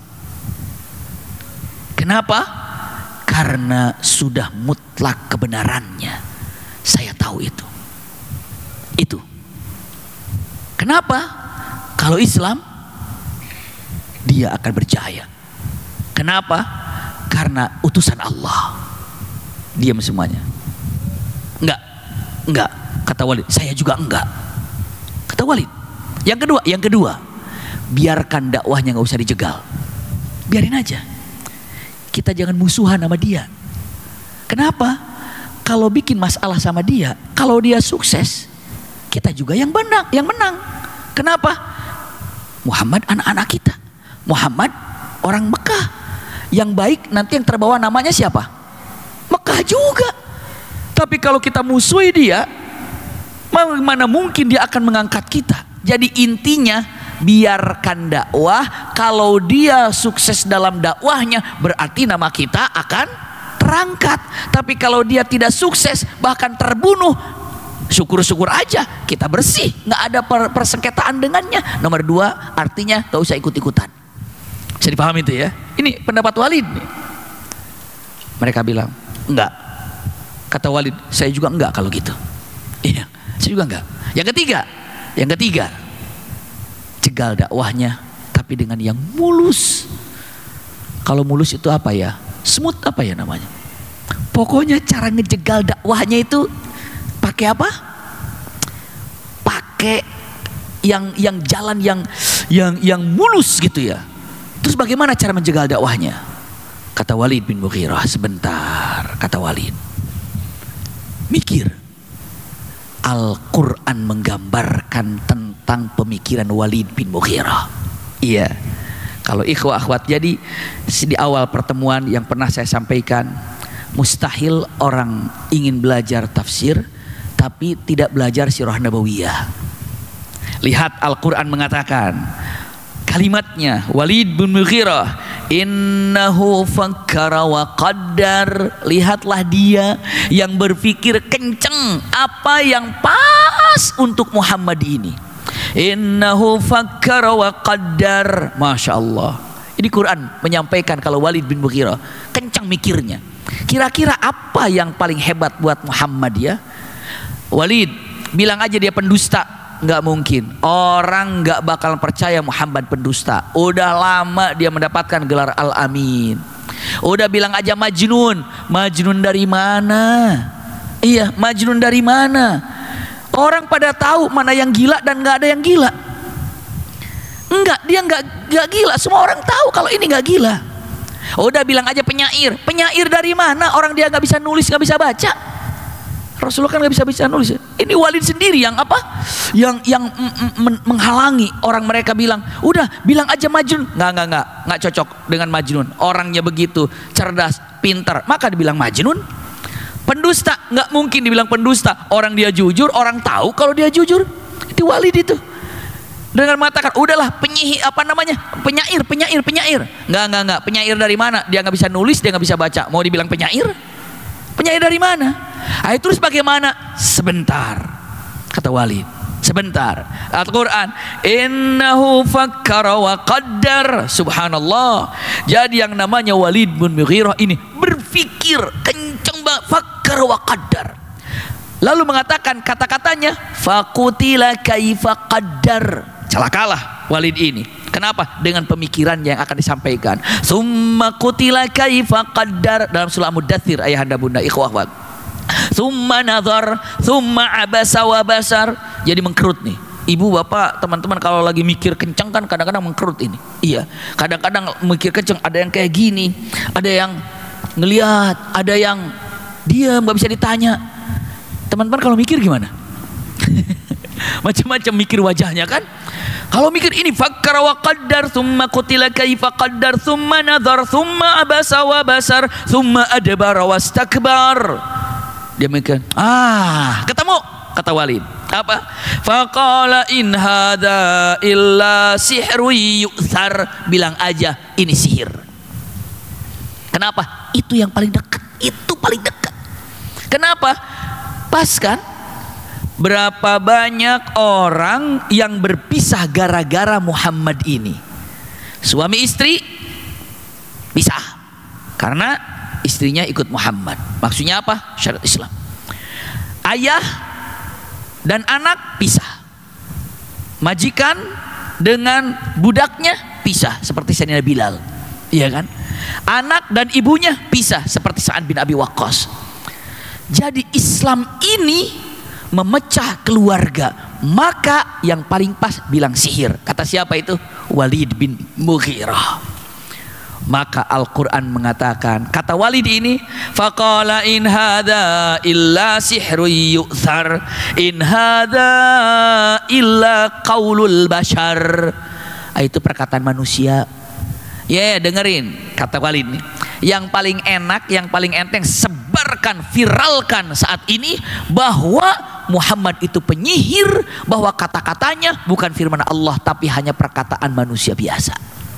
Kenapa? Karena sudah mutlak kebenarannya. Saya tahu itu. Itu. Kenapa? Kalau Islam, dia akan berjaya. Kenapa? Karena utusan Allah. Diam semuanya. Enggak, enggak. Kata Walid, saya juga enggak. Kata Walid. Yang kedua, yang kedua, biarkan dakwahnya nggak usah dijegal. Biarin aja. Kita jangan musuhan sama dia. Kenapa? Kalau bikin masalah sama dia, kalau dia sukses, kita juga yang menang, yang menang. Kenapa? Muhammad anak-anak kita. Muhammad orang Mekah. Yang baik nanti yang terbawa namanya siapa? Mekah juga. Tapi kalau kita musuhi dia, mana mungkin dia akan mengangkat kita. Jadi intinya biarkan dakwah. Kalau dia sukses dalam dakwahnya, berarti nama kita akan terangkat. Tapi kalau dia tidak sukses, bahkan terbunuh, syukur-syukur aja kita bersih, nggak ada persengketaan dengannya. Nomor dua, artinya gak usah ikut-ikutan. Bisa dipahami itu ya. Ini pendapat Walid. Mereka bilang enggak. Kata Walid, saya juga enggak kalau gitu. Iya, saya juga enggak. Yang ketiga, yang ketiga, jegal dakwahnya, tapi dengan yang mulus. Kalau mulus itu apa ya? Smooth apa ya namanya? Pokoknya cara ngejegal dakwahnya itu pakai apa? Pakai yang yang jalan yang yang yang mulus gitu ya. Terus bagaimana cara menjegal dakwahnya? Kata Walid bin Mughirah, sebentar, kata Walid. Mikir. Al-Quran menggambarkan tentang pemikiran Walid bin Mughirah. Iya. Kalau ikhwah akhwat, jadi di awal pertemuan yang pernah saya sampaikan, mustahil orang ingin belajar tafsir tapi tidak belajar sirah nabawiyah. Lihat Al-Quran mengatakan kalimatnya, Walid bin Mughirah, innahu fakkara wa qaddar. Lihatlah dia yang berpikir kenceng apa yang pas untuk Muhammad ini. Innahu fakkara wa qaddar. Masya Allah, ini Quran menyampaikan kalau Walid bin Mughirah kencang mikirnya. Kira-kira apa yang paling hebat buat Muhammad ya? Walid, bilang aja dia pendusta. Nggak mungkin, orang nggak bakal percaya Muhammad pendusta. Udah lama dia mendapatkan gelar Al-Amin. Udah bilang aja Majnun. Majnun dari mana? Iya, Majnun dari mana? Orang pada tahu mana yang gila dan nggak ada yang gila. Enggak, dia nggak nggak gila. Semua orang tahu kalau ini nggak gila. Udah bilang aja penyair. Penyair dari mana? Orang dia nggak bisa nulis, nggak bisa baca. Rasulullah kan nggak bisa bisa nulis. Ini Walid sendiri yang apa? Yang yang menghalangi orang. Mereka bilang, udah bilang aja Majnun. Nggak nggak nggak nggak cocok dengan Majnun. Orangnya begitu cerdas, pintar, maka dibilang Majnun. Pendusta, nggak mungkin dibilang pendusta. Orang dia jujur, orang tahu kalau dia jujur. Itu Walid itu. Dengan mengatakan, udahlah penyihir apa namanya, penyair, penyair, penyair. Nggak nggak nggak. Penyair dari mana? Dia nggak bisa nulis, dia nggak bisa baca. Mau dibilang penyair? Penyair dari mana? Ayo terus bagaimana? Sebentar, kata Walid. Sebentar. Al-Quran, innahu fakkara wa qaddar. Subhanallah. Jadi yang namanya Walid bin Mughirah ini berpikir kencang banget. Fakkara wa qaddar. Lalu mengatakan kata-katanya, faqutila kaifa qaddar. Celakalah Walid ini. Kenapa? Dengan pemikiran yang akan disampaikan. Summa qutila kaifa qaddar. Dalam surah Al-Mudaththir, ayahanda bunda ikhwah. Summa nazar, summa abasa wa basar. Jadi mengkerut nih. Ibu bapak teman-teman kalau lagi mikir kencang kan kadang-kadang mengkerut ini. Iya, kadang-kadang mikir kencang, ada yang kayak gini, ada yang ngelihat, ada yang diam nggak bisa ditanya. Teman-teman kalau mikir gimana? Macam-macam mikir wajahnya kan. Kalau mikir ini fakkara wa qaddar, summa qutila kaifa qaddar, summa nazar, summa abasa wa basar, summa adbara wastakbar. Dia mikir, ah, ketemu, kata Walid. Apa? Faqala in hadza illa sihru yu'thar. Bilang aja ini sihir. Kenapa? Itu yang paling dekat. Itu paling dekat. Kenapa? Pas kan? Berapa banyak orang yang berpisah gara-gara Muhammad ini? Suami istri pisah karena istrinya ikut Muhammad. Maksudnya apa? Syariat Islam. Ayah dan anak pisah. Majikan dengan budaknya pisah seperti Sayyidina Bilal. Iya kan? Anak dan ibunya pisah seperti Sa'ad bin Abi Waqqas. Jadi Islam ini memecah keluarga, maka yang paling pas bilang sihir. Kata siapa itu? Walid bin Mughirah. Maka Al-Quran mengatakan, kata Walid ini, faqala in hadza illa sihru yu'thar, in hadza illa qaulul bashar. Itu perkataan manusia. Ya, yeah, dengerin kata Walid nih. Yang paling enak, yang paling enteng, sebarkan, viralkan saat ini bahwa Muhammad itu penyihir, bahwa kata-katanya bukan firman Allah tapi hanya perkataan manusia biasa.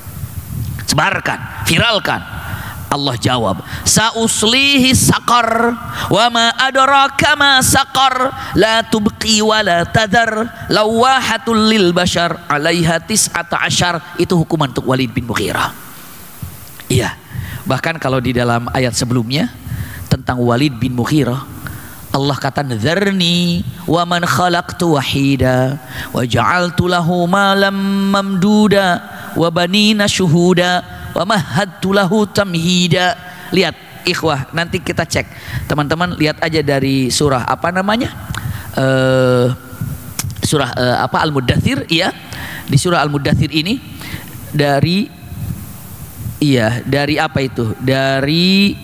Sebarkan, viralkan. Allah jawab, sauslihi saqar wa ma adraka ma saqar la tubqi wa la tadhar lawahatul lil bashar alaiha tis'ata asyar. Itu hukuman untuk Walid bin Mughirah. Iya. Bahkan kalau di dalam ayat sebelumnya tentang Walid bin Mughirah, Allah kata, dzarni wa man khalaqtu wahida wa ja'altu lahu malam mamduda wa banina syuhuda wa mahadtu lahu tamhida. Lihat ikhwah, nanti kita cek. Teman-teman lihat aja dari surah apa namanya? Uh, surah uh, apa Al-Mudaththir, iya. Di surah Al-Mudaththir ini dari iya, dari apa itu? Dari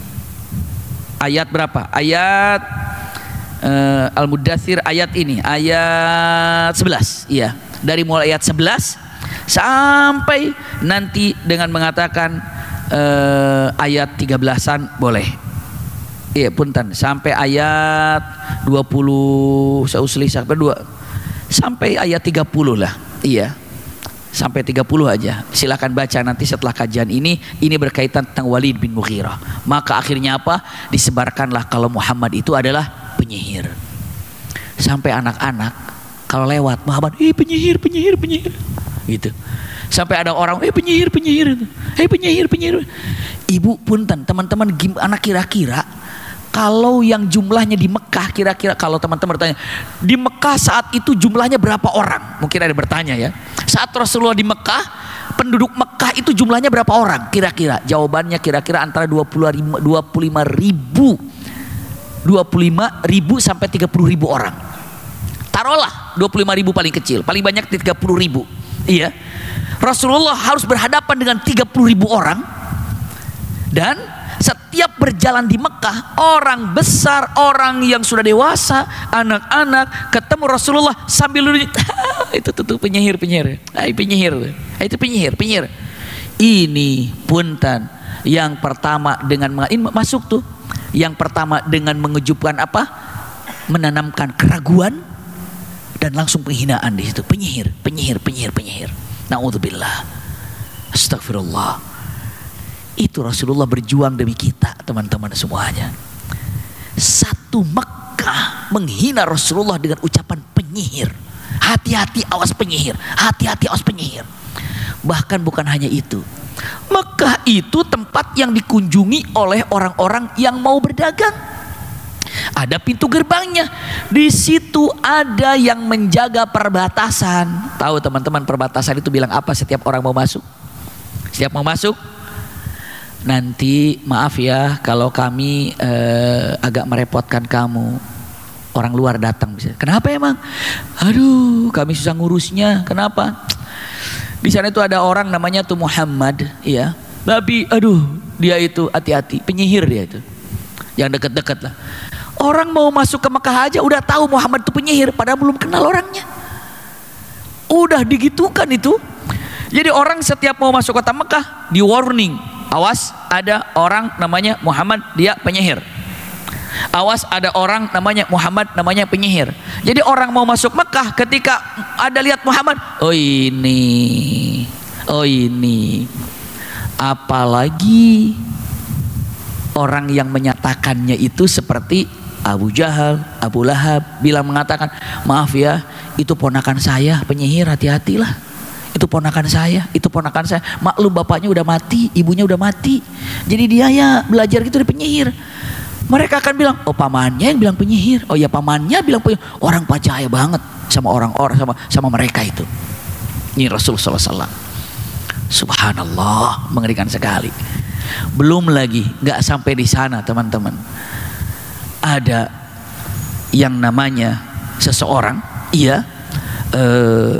ayat berapa? Ayat uh, Al-Mudaththir ayat ini, ayat sebelas. Iya, dari mulai ayat sebelas sampai nanti dengan mengatakan uh, ayat tiga belasan boleh. Iya punten, sampai ayat dua puluh saya usli sampai dua sampai ayat tiga puluh lah. Iya. Sampai tiga puluh aja. Silakan baca nanti setelah kajian ini. Ini berkaitan tentang Walid bin Mughirah. Maka akhirnya apa? Disebarkanlah kalau Muhammad itu adalah penyihir. Sampai anak-anak kalau lewat Muhammad, eh penyihir, penyihir, penyihir, gitu. Sampai ada orang, eh penyihir, penyihir, eh penyihir, penyihir. Ibu punten, teman-teman anak kira-kira kalau yang jumlahnya di Mekah, kira-kira kalau teman-teman bertanya di Mekah saat itu jumlahnya berapa orang? Mungkin ada bertanya ya. Saat Rasulullah di Mekah, penduduk Mekah itu jumlahnya berapa orang? Kira-kira jawabannya kira-kira antara dua puluh lima ribu dua puluh lima ribu sampai tiga puluh ribu orang. Taruhlah dua puluh lima ribu paling kecil, paling banyak tiga puluh ribu. Iya. Rasulullah harus berhadapan dengan tiga puluh ribu orang. Dan setiap berjalan di Mekah, orang besar, orang yang sudah dewasa, anak-anak ketemu Rasulullah sambil duduk, itu tuh penyihir, penyihir, ay, penyihir, itu penyihir, penyihir. Ini punten yang pertama dengan ini masuk tuh, yang pertama dengan mengejutkan apa? Menanamkan keraguan dan langsung penghinaan di situ. Penyihir, penyihir, penyihir, penyihir. Na'udzubillah. Astagfirullah. Itu Rasulullah berjuang demi kita, teman-teman semuanya. Satu Mekah menghina Rasulullah dengan ucapan penyihir. Hati-hati awas penyihir, hati-hati awas penyihir. Bahkan bukan hanya itu, Mekah itu tempat yang dikunjungi oleh orang-orang yang mau berdagang. Ada pintu gerbangnya. Di situ ada yang menjaga perbatasan. Tahu teman-teman perbatasan itu bilang apa setiap orang mau masuk? Setiap mau masuk, nanti maaf ya kalau kami eh, agak merepotkan kamu. Orang luar datang bisa. Kenapa emang? Aduh, kami susah ngurusnya. Kenapa? Di sana itu ada orang namanya tuh Muhammad, ya. Tapi aduh, dia itu hati-hati, penyihir dia itu. Yang dekat-dekat lah. Orang mau masuk ke Mekah aja udah tahu Muhammad itu penyihir, padahal belum kenal orangnya. Udah digitukan itu. Jadi orang setiap mau masuk kota Mekah di warning. Awas ada orang namanya Muhammad, dia penyihir. Awas ada orang namanya Muhammad, namanya penyihir. Jadi orang mau masuk Mekah ketika ada lihat Muhammad, oh ini, oh ini. Apalagi orang yang menyatakannya itu seperti Abu Jahal, Abu Lahab bilang mengatakan, maaf ya, itu ponakan saya penyihir, hati-hatilah. Itu ponakan saya, itu ponakan saya. Maklum bapaknya udah mati, ibunya udah mati. Jadi dia ya belajar gitu dari penyihir. Mereka akan bilang, oh pamannya yang bilang penyihir. Oh ya pamannya bilang penyihir. Orang percaya banget sama orang-orang, sama sama mereka itu. Ini Rasulullah shallallahu alaihi wasallam. Subhanallah, mengerikan sekali. Belum lagi, nggak sampai di sana teman-teman. Ada yang namanya seseorang, iya, eh,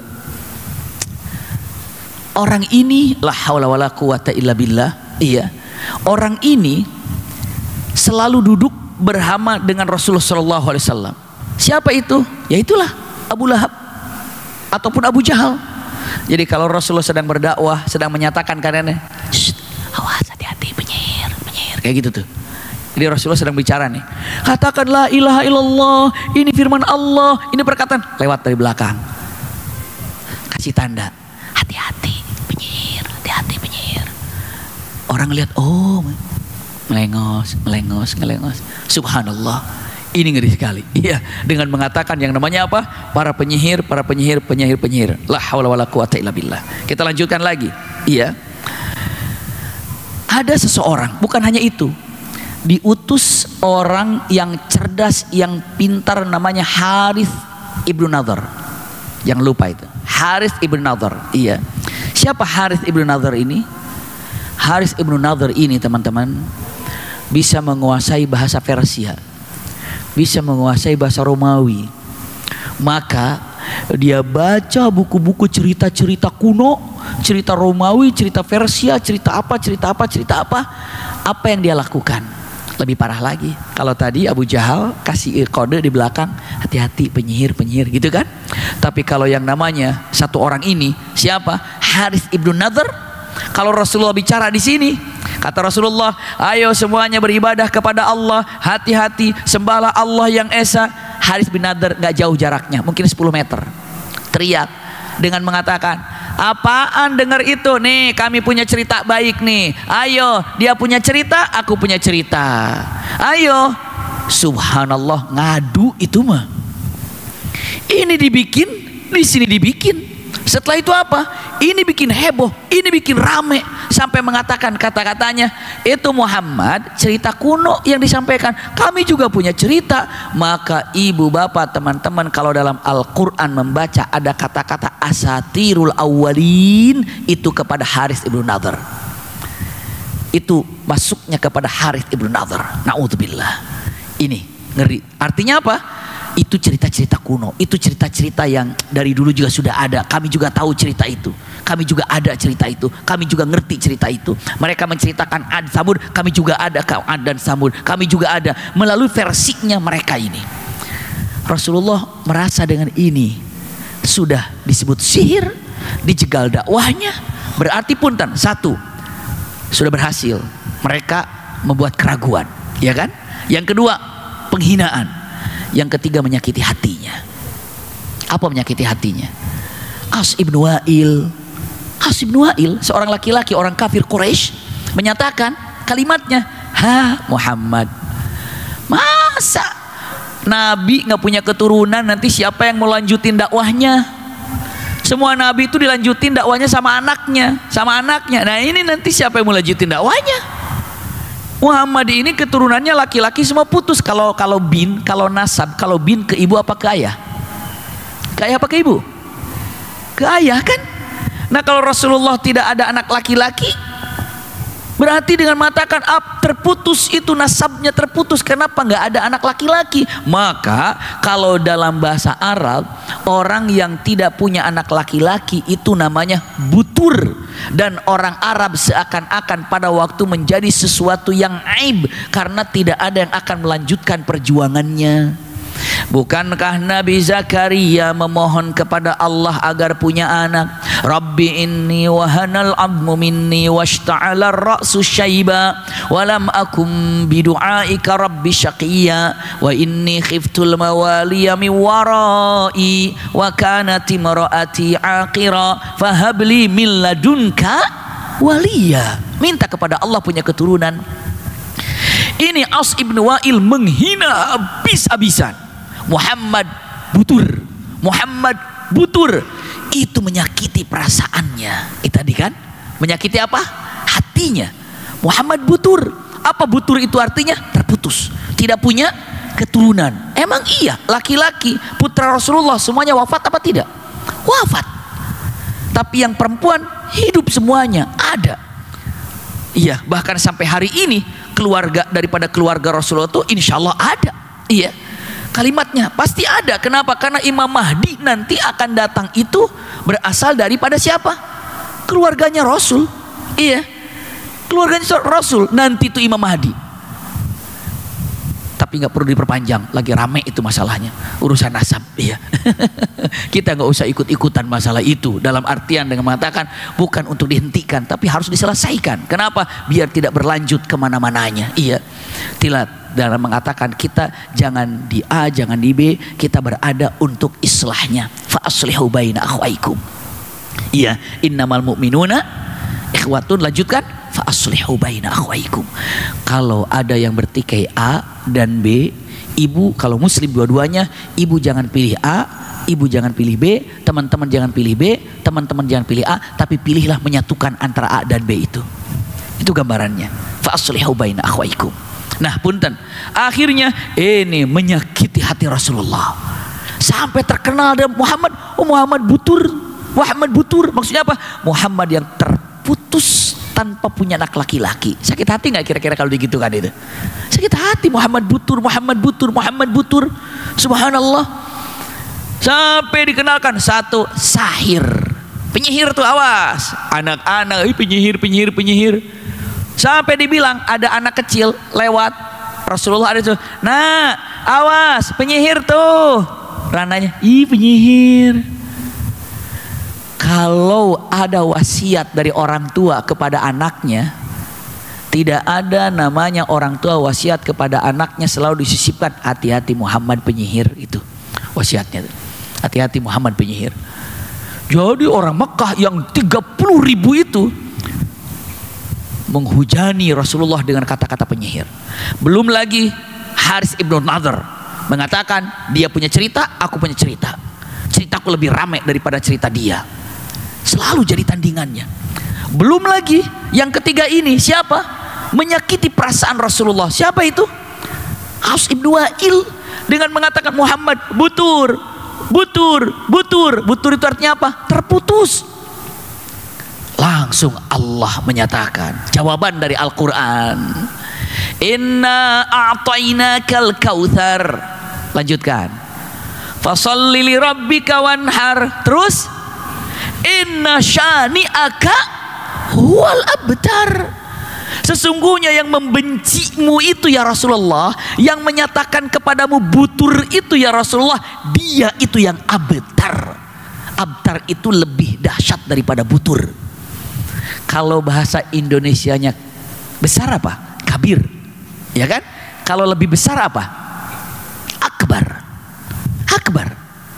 orang ini la haula wala quwata illa billah, iya. Orang ini selalu duduk bersama dengan Rasulullah shallallahu alaihi wasallam. Siapa itu? Ya itulah Abu Lahab ataupun Abu Jahal. Jadi kalau Rasulullah sedang berdakwah, sedang menyatakan karenanya, awas hati-hati penyihir, penyihir, kayak gitu tuh. Jadi Rasulullah sedang bicara nih, katakan la ilaha illallah, ini firman Allah, ini perkataan, lewat dari belakang, kasih tanda, hati-hati penyihir, hati-hati penyihir. Orang lihat, oh melengos, melengos, melengos. Subhanallah, ini ngeri sekali. Iya, dengan mengatakan yang namanya apa? Para penyihir, para penyihir, penyihir, penyihir. La haula wala quwata illa billah. Kita lanjutkan lagi. Iya. Ada seseorang, bukan hanya itu. Diutus orang yang cerdas, yang pintar, namanya Harith ibnu Nadhr. Jangan lupa itu. Harith ibnu Nadhr. Iya. Siapa Harith ibnu Nadhr ini? Harith ibnu Nadhr ini teman-teman bisa menguasai bahasa Persia, bisa menguasai bahasa Romawi. Maka dia baca buku-buku cerita-cerita kuno, cerita Romawi, cerita Persia, cerita apa, cerita apa, cerita apa. Apa yang dia lakukan? Lebih parah lagi, kalau tadi Abu Jahal kasih kode di belakang, hati-hati penyihir penyihir gitu kan. Tapi kalau yang namanya satu orang ini siapa? Harits ibnu Nadhr. Kalau Rasulullah bicara di sini, kata Rasulullah, ayo semuanya beribadah kepada Allah, hati-hati sembahlah Allah yang esa. Harits bin Nadhr nggak jauh jaraknya, mungkin sepuluh meter, teriak dengan mengatakan, apaan dengar itu nih, kami punya cerita baik nih, ayo, dia punya cerita, aku punya cerita, ayo. Subhanallah, ngadu itu mah, ini dibikin, di sini dibikin. Setelah itu apa? Ini bikin heboh, ini bikin rame, sampai mengatakan kata-katanya, itu Muhammad cerita kuno yang disampaikan, kami juga punya cerita. Maka ibu bapak teman-teman, kalau dalam Al-Quran membaca ada kata-kata asatirul awwalin, itu kepada Harits ibnu Nadhr, itu masuknya kepada Harits ibnu Nadhr. Na'udzubillah. Ini ngeri. Artinya apa? Itu cerita-cerita kuno, itu cerita-cerita yang dari dulu juga sudah ada. Kami juga tahu cerita itu, kami juga ada cerita itu, kami juga ngerti cerita itu. Mereka menceritakan Ad Samud, kami juga ada Ad dan Samud, kami juga ada melalui versinya mereka ini. Rasulullah merasa dengan ini sudah disebut sihir, dijegal dakwahnya. Berarti punten, satu, sudah berhasil mereka membuat keraguan, ya kan? Yang kedua, penghinaan. Yang ketiga, menyakiti hatinya. Apa menyakiti hatinya? As ibnu Wa'il, As ibnu Wa'il, seorang laki-laki, orang kafir Quraisy, menyatakan kalimatnya, ha Muhammad, masa Nabi nggak punya keturunan, nanti siapa yang mau lanjutin dakwahnya? Semua Nabi itu dilanjutin dakwahnya sama anaknya, sama anaknya. Nah ini nanti siapa yang mau lanjutin dakwahnya? Muhammad ini keturunannya laki-laki semua putus. Kalau kalau bin, kalau nasab, kalau bin ke ibu apa ke ayah? Ke ayah apa ke ibu? Ke ayah kan? Nah kalau Rasulullah tidak ada anak laki-laki, berarti dengan mengatakan ah, terputus itu nasabnya terputus. Kenapa nggak ada anak laki-laki? Maka kalau dalam bahasa Arab, orang yang tidak punya anak laki-laki itu namanya butur. Dan orang Arab seakan-akan pada waktu menjadi sesuatu yang aib, karena tidak ada yang akan melanjutkan perjuangannya. Bukankah Nabi Zakaria memohon kepada Allah agar punya anak? Rabbi inni wahanal abmu minni washta'ala ar-ra'su syaiba walam akum bidu'aika rabbi syaqiyya wa inni khiftul mawaliya min warai wa kanat imraati aqira fahabli min ladunka waliya. Minta kepada Allah punya keturunan. Ini As ibnu Wa'il menghina habis-habisan. Muhammad butur, Muhammad butur, itu menyakiti perasaannya. Itu tadi kan, menyakiti apa? Hatinya. Muhammad butur. Apa butur itu artinya? Terputus, tidak punya keturunan. Emang iya, laki-laki putra Rasulullah semuanya wafat apa tidak? Wafat. Tapi yang perempuan hidup semuanya, ada. Iya, bahkan sampai hari ini keluarga daripada keluarga Rasulullah itu insya Allah ada. Iya, kalimatnya pasti ada. Kenapa? Karena Imam Mahdi nanti akan datang itu berasal daripada siapa? Keluarganya Rasul. Iya, keluarganya Rasul nanti itu Imam Mahdi. Tapi nggak perlu diperpanjang, lagi rame itu masalahnya, urusan nasab. Iya. Kita nggak usah ikut-ikutan masalah itu, dalam artian dengan mengatakan bukan untuk dihentikan, tapi harus diselesaikan. Kenapa? Biar tidak berlanjut kemana-mananya. Iya, tidak. Dalam mengatakan kita jangan di A, jangan di B, kita berada untuk islahnya. Fa aslihu baina akhwaikum. Iya, innamal mu'minuna ikhwatun. Lanjutkan, fa aslihu baina akhwaikum. Kalau ada yang bertikai A dan B, ibu kalau muslim dua-duanya, ibu jangan pilih A, ibu jangan pilih B, teman-teman jangan pilih B, teman-teman jangan pilih A, tapi pilihlah menyatukan antara A dan B itu. Itu gambarannya. Fa aslihu baina akhwaikum. Nah punten, akhirnya ini menyakiti hati Rasulullah sampai terkenal dan Muhammad, oh Muhammad butur, Muhammad butur, maksudnya apa? Muhammad yang terputus tanpa punya anak laki-laki. Sakit hati nggak kira-kira kalau begitu kan itu? Sakit hati. Muhammad butur, Muhammad butur, Muhammad butur. Subhanallah. Sampai dikenalkan satu sahir, penyihir tuh, awas anak-anak, penyihir, penyihir, penyihir. Sampai dibilang ada anak kecil lewat, Rasulullah ada tuh, nah awas penyihir tuh, rananya, ih penyihir. Kalau ada wasiat dari orang tua kepada anaknya, tidak ada namanya orang tua wasiat kepada anaknya selalu disisipkan, hati-hati Muhammad penyihir, itu wasiatnya, hati-hati Muhammad penyihir. Jadi orang Mekah yang tiga puluh ribu itu menghujani Rasulullah dengan kata-kata penyihir. Belum lagi Haris ibnu Nadhr mengatakan dia punya cerita, aku punya cerita, ceritaku lebih ramai daripada cerita dia. Selalu jadi tandingannya. Belum lagi yang ketiga ini, siapa? Menyakiti perasaan Rasulullah. Siapa itu? Aus ibnu Wa'il dengan mengatakan Muhammad butur, butur, butur. Butur itu artinya apa? Terputus. Langsung Allah menyatakan jawaban dari Al-Quran, inna a'tainakal kautsar. Lanjutkan, fasalli li rabbika wanhar. Terus, inna syani'aka huwal abtar. Sesungguhnya yang membencimu itu ya Rasulullah, yang menyatakan kepadamu butur itu ya Rasulullah, dia itu yang abtar. Abtar itu lebih dahsyat daripada butur. Kalau bahasa Indonesianya besar apa? Kabir, ya kan? Kalau lebih besar apa? Akbar. Akbar.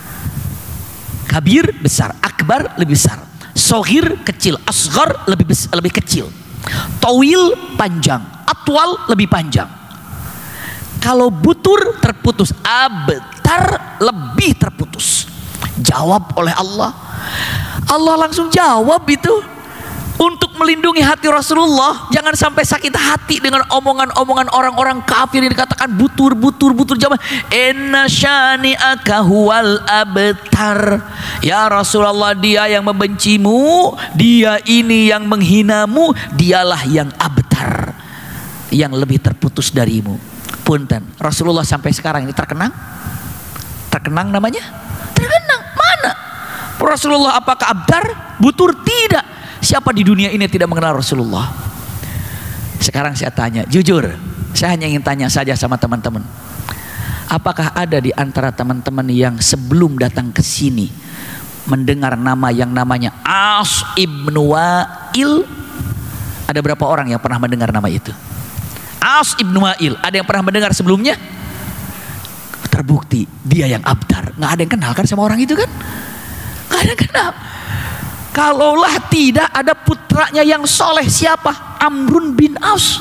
Kabir besar, akbar lebih besar. Soghir kecil, asghar lebih besar, lebih kecil. Tawil panjang, atwal lebih panjang. Kalau butur terputus, abtar lebih terputus. Jawab oleh Allah. Allah langsung jawab itu. Untuk melindungi hati Rasulullah, jangan sampai sakit hati dengan omongan-omongan orang-orang kafir yang dikatakan butur, butur, butur. Jawab, inna syani'aka huwal abtar. Ya Rasulullah, dia yang membencimu, dia ini yang menghinamu, dialah yang abtar, yang lebih terputus darimu. Punten, Rasulullah sampai sekarang ini terkenang? Terkenang namanya? Terkenang. Mana? Rasulullah apakah abtar? Butur? Tidak. Siapa di dunia ini tidak mengenal Rasulullah? Sekarang saya tanya, jujur, saya hanya ingin tanya saja sama teman-teman. Apakah ada di antara teman-teman yang sebelum datang ke sini mendengar nama yang namanya Aus ibnu Wa'il? Ada berapa orang yang pernah mendengar nama itu? Aus ibnu Wa'il, ada yang pernah mendengar sebelumnya? Terbukti dia yang abtar. Nggak ada yang kenal kan sama orang itu kan? Nggak ada yang kenal. Kalaulah tidak ada putranya yang soleh, siapa? Amrun bin Aus.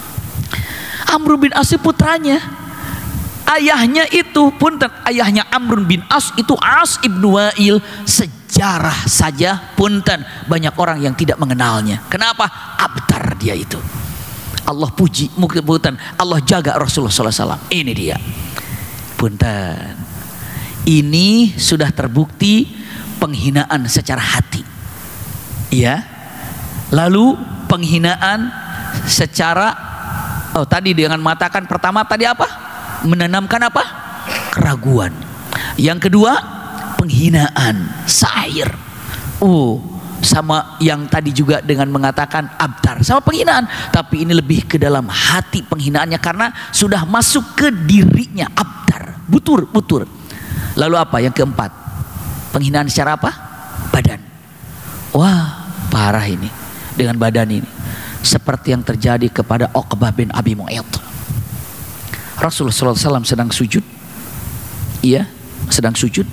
Amrun bin Aus itu putranya. Ayahnya itu, punten, ayahnya Amrun bin Aus itu Aus ibnu Wa'il. Sejarah saja, punten, banyak orang yang tidak mengenalnya. Kenapa? Abtar dia itu. Allah puji, punten, Allah jaga Rasulullah shallallahu alaihi wasallam. Ini dia. Punten, ini sudah terbukti penghinaan secara hati. Ya, lalu penghinaan secara, oh tadi dengan mengatakan pertama tadi apa? Menanamkan apa? Keraguan. Yang kedua, penghinaan, syair. Oh, sama yang tadi juga dengan mengatakan abtar, sama penghinaan, tapi ini lebih ke dalam hati penghinaannya karena sudah masuk ke dirinya, abtar, butur, butur. Lalu apa? Yang keempat, penghinaan secara apa? Badan. Wah, parah ini dengan badan ini. Seperti yang terjadi kepada Uqbah bin Abi Mu'ayth. Rasulullah shallallahu alaihi wasallam sedang sujud. Iya, sedang sujud.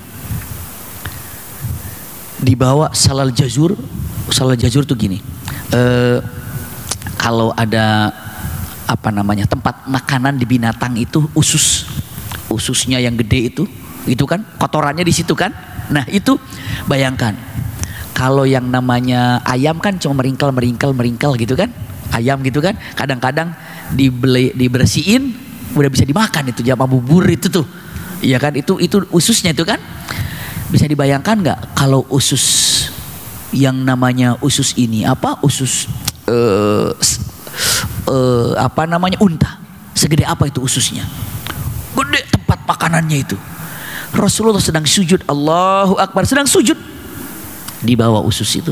Dibawa salal jazur. Salal jazur tuh gini. E, kalau ada apa namanya tempat makanan di binatang itu usus, ususnya yang gede itu, itu kan kotorannya di situ kan. Nah itu bayangkan. Kalau yang namanya ayam kan cuma meringkel, meringkel, meringkel gitu kan. Ayam gitu kan. Kadang-kadang dibeli, dibersihin, udah bisa dimakan itu jama bubur itu tuh. Iya kan, itu itu ususnya itu kan. Bisa dibayangkan nggak kalau usus yang namanya usus ini apa? Usus uh, uh, apa namanya unta. Segede apa itu ususnya? Gede tempat makanannya itu. Rasulullah sedang sujud, Allahu Akbar, sedang sujud. Dibawa usus itu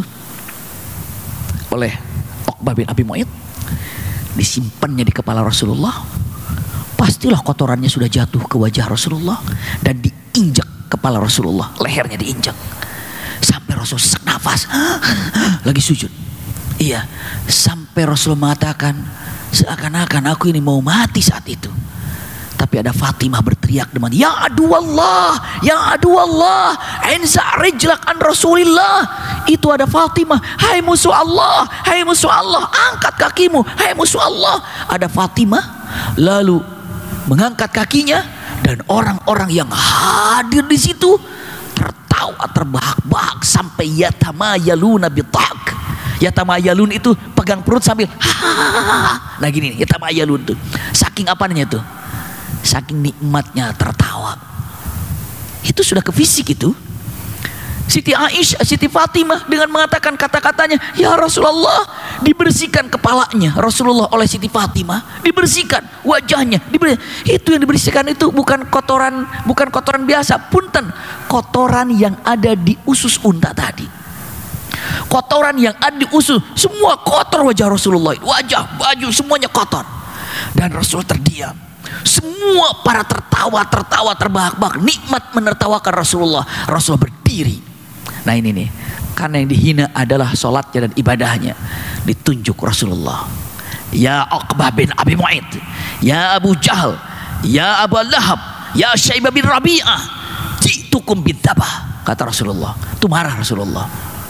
oleh Uqbah bin Abi Mu'ayth, disimpannya di kepala Rasulullah. pastilah kotorannya sudah jatuh ke wajah Rasulullah dan diinjak kepala Rasulullah, lehernya diinjak sampai Rasul sesak nafas lagi sujud. Iya, sampai Rasulullah mengatakan seakan-akan aku ini mau mati saat itu. Tapi ada Fatimah berteriak dengan, ya adu Allah, ya adu Allah, enza rijlak an Rasulillah. Itu ada Fatimah, hai musuh Allah, hai musuh Allah, angkat kakimu, hai musuh Allah. Ada Fatimah lalu mengangkat kakinya, dan orang-orang yang hadir di situ tertawa terbahak-bahak sampai yatamayaluna bitak. Yatamayalun itu pegang perut sambil hahaha. Nah gini, yatamayalun tuh saking apanya tuh, saking nikmatnya tertawa. Itu sudah ke fisik itu. Siti Aisyah, Siti Fatimah dengan mengatakan kata-katanya, ya Rasulullah, dibersihkan kepalanya Rasulullah oleh Siti Fatimah, dibersihkan wajahnya, diber... itu yang dibersihkan itu bukan kotoran, bukan kotoran biasa, punten, kotoran yang ada di usus unta tadi, kotoran yang ada di usus, semua kotor wajah Rasulullah, wajah, baju semuanya kotor, dan Rasul terdiam. Semua para tertawa, tertawa, terbahak-bahak, nikmat menertawakan Rasulullah. Rasulullah berdiri. Nah ini nih, karena yang dihina adalah sholatnya dan ibadahnya, ditunjuk Rasulullah. Ya Uqbah bin Abi Mu'ayt, ya Abu Jahal, ya Abu Lahab, ya Syaibah bin Rabi'ah, ji'tukum bidzabah, kata Rasulullah. Itu marah Rasulullah.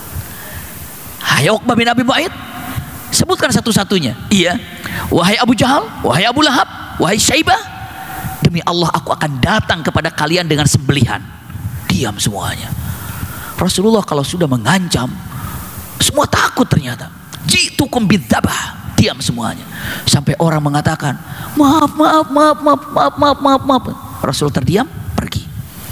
Hai Uqbah bin Abi Mu'ayt, sebutkan satu-satunya. Iya, wahai Abu Jahal, wahai Abu Lahab, wahai Syaibah, demi Allah aku akan datang kepada kalian dengan sembelihan. Diam semuanya. Rasulullah kalau sudah mengancam, semua takut ternyata. Ji'tukum bidzabah, diam semuanya. Sampai orang mengatakan, maaf, maaf, maaf, maaf, maaf, maaf, maaf, maaf. Rasul terdiam, pergi.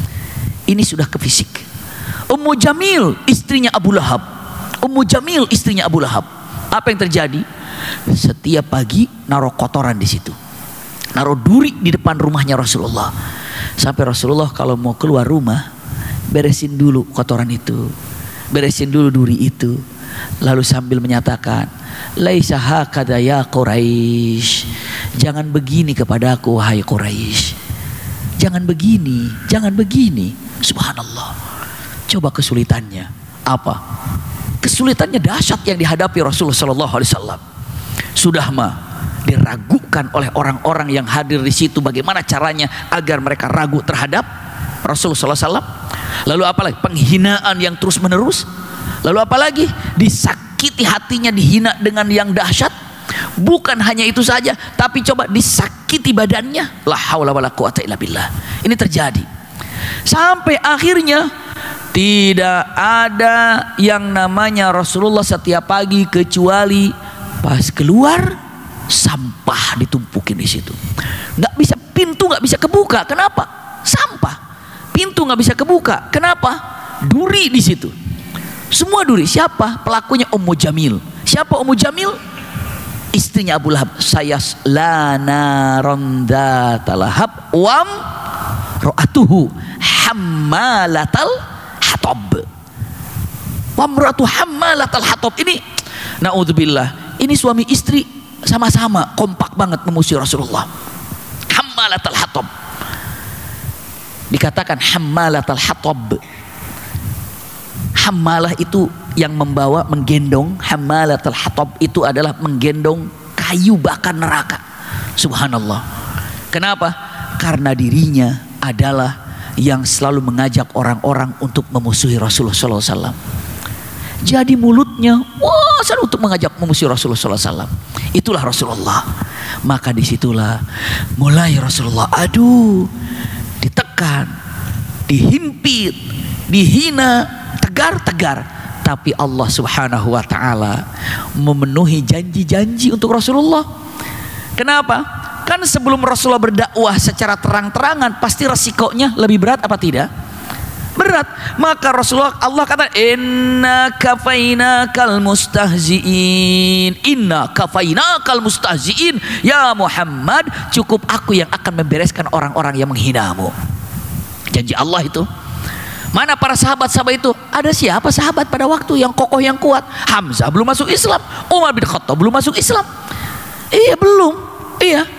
Ini sudah ke fisik. Ummu Jamil, istrinya Abu Lahab. Ummu Jamil, istrinya Abu Lahab. Apa yang terjadi? Setiap pagi naruh kotoran di situ, naruh duri di depan rumahnya Rasulullah. Sampai Rasulullah kalau mau keluar rumah, beresin dulu kotoran itu, beresin dulu duri itu, lalu sambil menyatakan, laisa hakadha ya Quraisy, jangan begini kepadaku wahai Quraisy, jangan begini, jangan begini. Subhanallah. Coba kesulitannya apa? Kesulitannya dahsyat yang dihadapi Rasulullah Sallallahu Alaihi Wasallam. Sudah mah diragukan oleh orang-orang yang hadir di situ, bagaimana caranya agar mereka ragu terhadap Rasulullah Sallallahu Alaihi Wasallam. Lalu apalagi penghinaan yang terus menerus. Lalu apalagi disakiti hatinya, dihina dengan yang dahsyat. Bukan hanya itu saja, tapi coba disakiti badannya. La haula wala quwata illa billah. Ini terjadi sampai akhirnya tidak ada yang namanya Rasulullah setiap pagi kecuali pas keluar sampah ditumpukin di situ. Nggak bisa, pintu nggak bisa kebuka. Kenapa? Sampah. Pintu nggak bisa kebuka. Kenapa? Duri di situ. Semua duri. Siapa pelakunya? Ummu Jamil. Siapa Ummu Jamil? Istrinya Abu Lahab. Saya lana ronda talahab wam ro'atuhu hammalatal hatab. Wam ro'atuhu hammalatal hatab. Ini naudzubillah. Ini suami istri sama-sama kompak banget memusuhi Rasulullah. Hammalatal hatab. Dikatakan hammalatal hatab. Hammalah itu yang membawa, menggendong. Hammalatal hatab itu adalah menggendong kayu bakar neraka. Subhanallah. Kenapa? Karena dirinya adalah yang selalu mengajak orang-orang untuk memusuhi Rasulullah Sallallahu Alaihi Wasallam. Jadi mulutnya wah selalu untuk mengajak memusuhi Rasulullah Sallallahu Alaihi Wasallam. Itulah Rasulullah. Maka disitulah mulai Rasulullah aduh, ditekan, dihimpit, dihina, tegar-tegar. Tapi Allah Subhanahu wa taala memenuhi janji-janji untuk Rasulullah. Kenapa? Kan sebelum Rasulullah berdakwah secara terang-terangan pasti resikonya lebih berat apa tidak? Berat. Maka Rasulullah, Allah kata inna kafainakal mustahziin, inna kafainakal mustahziin, ya Muhammad, cukup aku yang akan membereskan orang-orang yang menghinamu. Janji Allah itu. Mana para sahabat-sahabat itu? Ada siapa sahabat pada waktu yang kokoh, yang kuat? Hamzah belum masuk Islam, Umar bin Khattab belum masuk Islam. Iya belum. Iya.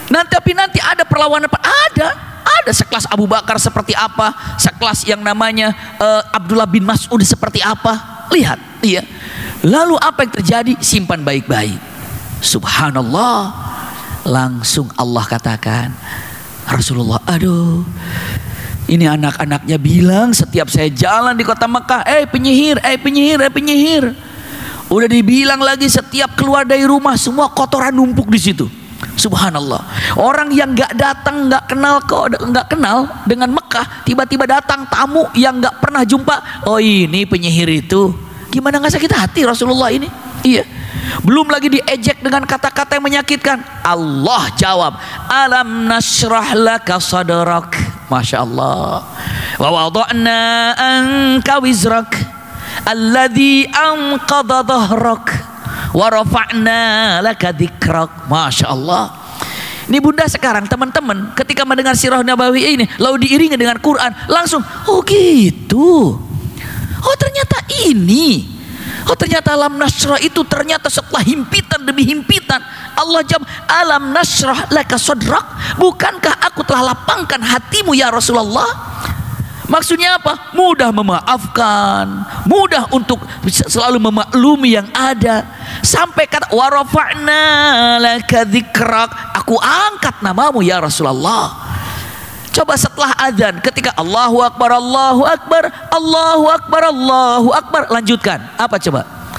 Nanti tapi nanti ada perlawanan, ada, ada sekelas Abu Bakar seperti apa, sekelas yang namanya uh, Abdullah bin Mas'ud seperti apa. Lihat, iya. Lalu apa yang terjadi? Simpan baik-baik. Subhanallah, langsung Allah katakan, Rasulullah, aduh, ini anak-anaknya bilang setiap saya jalan di kota Mekah, eh penyihir, eh penyihir, eh penyihir. Udah dibilang lagi setiap keluar dari rumah semua kotoran numpuk di situ. Subhanallah. Orang yang nggak datang, nggak kenal kok, nggak kenal dengan Mekah, tiba-tiba datang tamu yang nggak pernah jumpa. Oh ini penyihir itu. Gimana nggak sakit hati Rasulullah ini? Iya. Belum lagi diejek dengan kata-kata yang menyakitkan. Allah jawab, alam nashrah laka sadrak. Masya Allah. Wa wada'na anka wizrak alladhi anqadha dhahrak wa rafa'na laka dzikrak. Masya Allah. Ini bunda sekarang teman-teman ketika mendengar sirah Nabawi ini lalu diiringi dengan Quran langsung, oh gitu, oh ternyata ini, oh ternyata alam nasrah itu ternyata setelah himpitan demi himpitan Allah jawab, alam nasrah laka sadrak, bukankah aku telah lapangkan hatimu ya Rasulullah. Maksudnya apa? Mudah memaafkan, mudah untuk selalu memaklumi yang ada. Sampai kata warafa'na laka dzikrak, aku angkat namamu ya Rasulullah. Coba setelah azan ketika Allahu Akbar, Allahu Akbar, Allahu Akbar, Allahu Akbar, lanjutkan. Apa coba?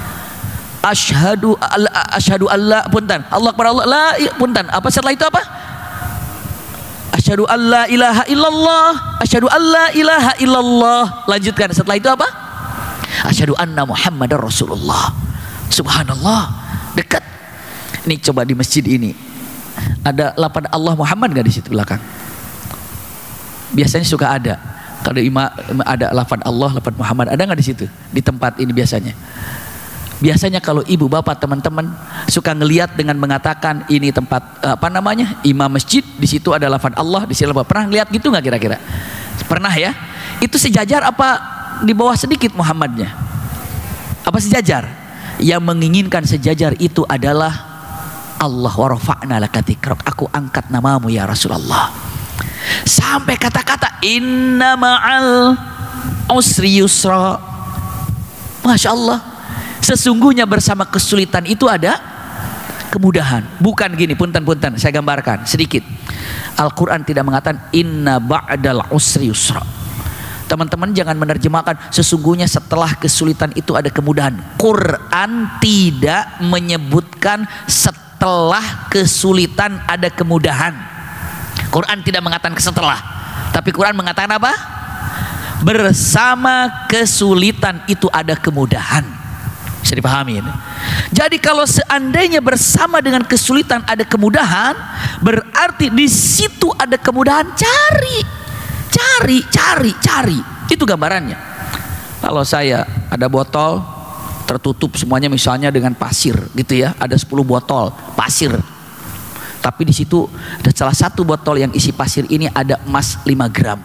Asyhadu asyhadu alla punten. Allah Akbar, Allah la punten. Apa setelah itu apa? Asyhadu alla ilaha illallah, asyhadu alla ilaha illallah. Lanjutkan setelah itu apa? Asyhadu anna Muhammadar Rasulullah. Subhanallah, dekat. Ini coba di masjid ini ada lafaz Allah Muhammad nggak di situ belakang? Biasanya suka ada. Kalau ima, ada lafaz Allah, lafaz Muhammad, ada nggak di situ? Di tempat ini biasanya. Biasanya kalau ibu bapak teman-teman suka ngelihat dengan mengatakan ini tempat apa namanya imam masjid, di situ ada lafaz Allah, di sini lafaz. Pernah lihat gitu nggak kira-kira? Pernah ya? Itu sejajar apa di bawah sedikit Muhammadnya? Apa sejajar? Yang menginginkan sejajar itu adalah Allah wa rafa'na laka dzikrak, aku angkat namamu ya Rasulullah. Sampai kata-kata inna ma'al usri yusra. Masya Allah, sesungguhnya bersama kesulitan itu ada kemudahan. Bukan gini, punten-punten, saya gambarkan sedikit. Al-Quran tidak mengatakan inna ba'dal usri yusra. Teman-teman jangan menerjemahkan sesungguhnya setelah kesulitan itu ada kemudahan. Quran tidak menyebutkan setelah kesulitan ada kemudahan. Quran tidak mengatakan setelah, tapi Quran mengatakan apa? Bersama kesulitan itu ada kemudahan. Bisa dipahami ini? Jadi kalau seandainya bersama dengan kesulitan ada kemudahan, berarti di situ ada kemudahan. Cari, cari, cari, cari. Itu gambarannya. Kalau saya ada botol tertutup semuanya misalnya dengan pasir, gitu ya. Ada sepuluh botol pasir. Tapi di situ ada salah satu botol yang isi pasir ini ada emas lima gram.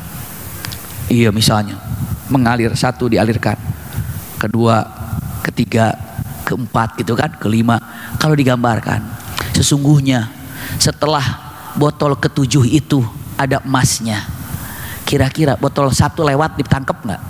Iya misalnya, mengalir, satu dialirkan, kedua, ketiga, keempat gitu kan, kelima. Kalau digambarkan, sesungguhnya setelah botol ketujuh itu ada emasnya. Kira-kira botol satu lewat ditangkap nggak?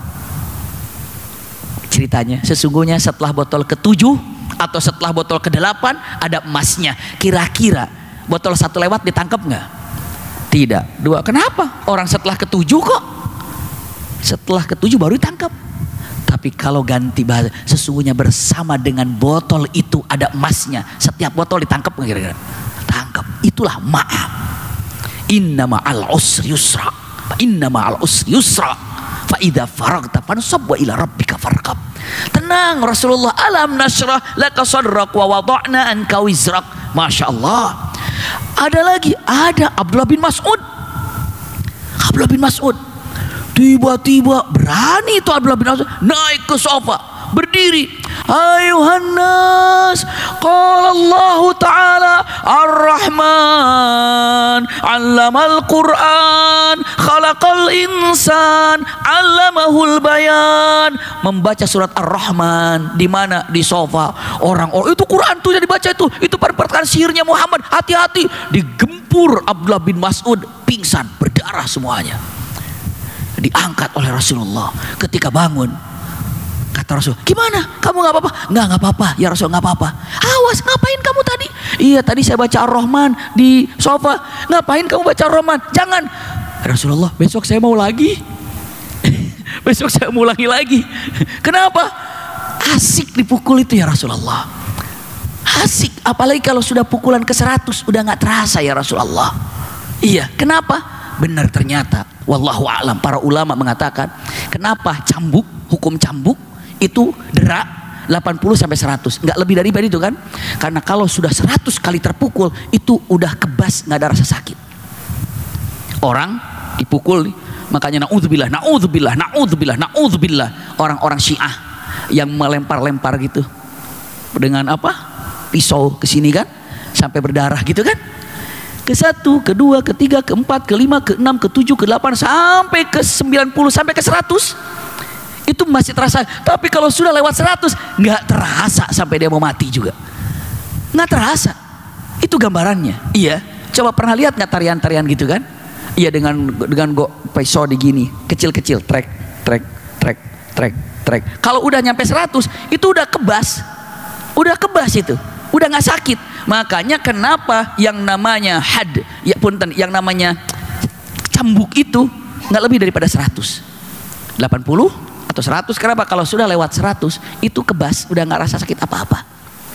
Ceritanya, sesungguhnya setelah botol ketujuh atau setelah botol kedelapan ada emasnya. Kira-kira botol satu lewat ditangkap nggak? Tidak. Dua. Kenapa? Orang setelah ketujuh kok. Setelah ketujuh baru ditangkap. Tapi kalau ganti bahasa, sesungguhnya bersama dengan botol itu ada emasnya. Setiap botol ditangkap nggak kira-kira? Tangkap. Itulah maaf. Inna ma'al usri yusra. Inna ma'al usri yusra. Fa idza faragta fansab wa ila rabbika farqab. Tenang Rasulullah, alam nasrah laka sadrak wa wada'na anka wizrak. Masya Allah. Ada lagi, ada Abdullah bin Mas'ud. Abdullah bin Mas'ud tiba-tiba berani itu Abdullah bin Mas'ud naik ke sofa, berdiri. Ayuhan nas, qala Allah Ta'ala Ar-Rahman 'allamal Qur'an khalaqal insan 'allamahul bayan. Membaca surat Ar-Rahman di mana? Di sofa. Orang-orang itu Quran tuh yang dibaca itu. Itu perkataan sihirnya Muhammad. Hati-hati, digempur dempur Abdullah bin Mas'ud pingsan, berdarah semuanya. Diangkat oleh Rasulullah. Ketika bangun, kata Rasul, gimana? Kamu nggak apa-apa? Nggak, nggak apa-apa. Ya Rasul, nggak apa-apa. Awas, ngapain kamu tadi? Iya, tadi saya baca Ar-Rahman di sofa. Ngapain kamu baca Ar-Rahman? Jangan. Rasulullah, besok saya mau lagi. Besok saya mau ulangi lagi. Kenapa? Asik dipukul itu ya Rasulullah. Asik, apalagi kalau sudah pukulan ke seratus, udah nggak terasa ya Rasulullah. Iya, kenapa? Benar ternyata, wallahu a'lam, para ulama mengatakan, kenapa cambuk, hukum cambuk itu derak delapan puluh sampai seratus, nggak lebih dari itu kan? Karena kalau sudah seratus kali terpukul, itu udah kebas, nggak ada rasa sakit. Orang dipukul, makanya naudzubillah, naudzubillah, naudzubillah, naudzubillah. Orang-orang Syiah yang melempar-lempar gitu dengan apa? Pisau ke sini kan, sampai berdarah gitu kan? Ke satu, kedua, ketiga, keempat, kelima, keenam, ketujuh, kedelapan, sampai ke sembilan puluh, sampai ke seratus. Itu masih terasa. Tapi kalau sudah lewat seratus, nggak terasa sampai dia mau mati juga. Nggak terasa. Itu gambarannya. Iya. Coba pernah lihat nggak tarian-tarian gitu kan? Iya, dengan dengan go pisau di gini, kecil-kecil, trek, trek, trek, trek, trek. Kalau udah nyampe seratus, itu udah kebas. Udah kebas itu. Udah nggak sakit. Makanya kenapa yang namanya had, ya punten, yang namanya cambuk itu nggak lebih daripada seratus, delapan puluh atau seratus. Kenapa? Kalau sudah lewat seratus itu kebas, udah nggak rasa sakit apa-apa.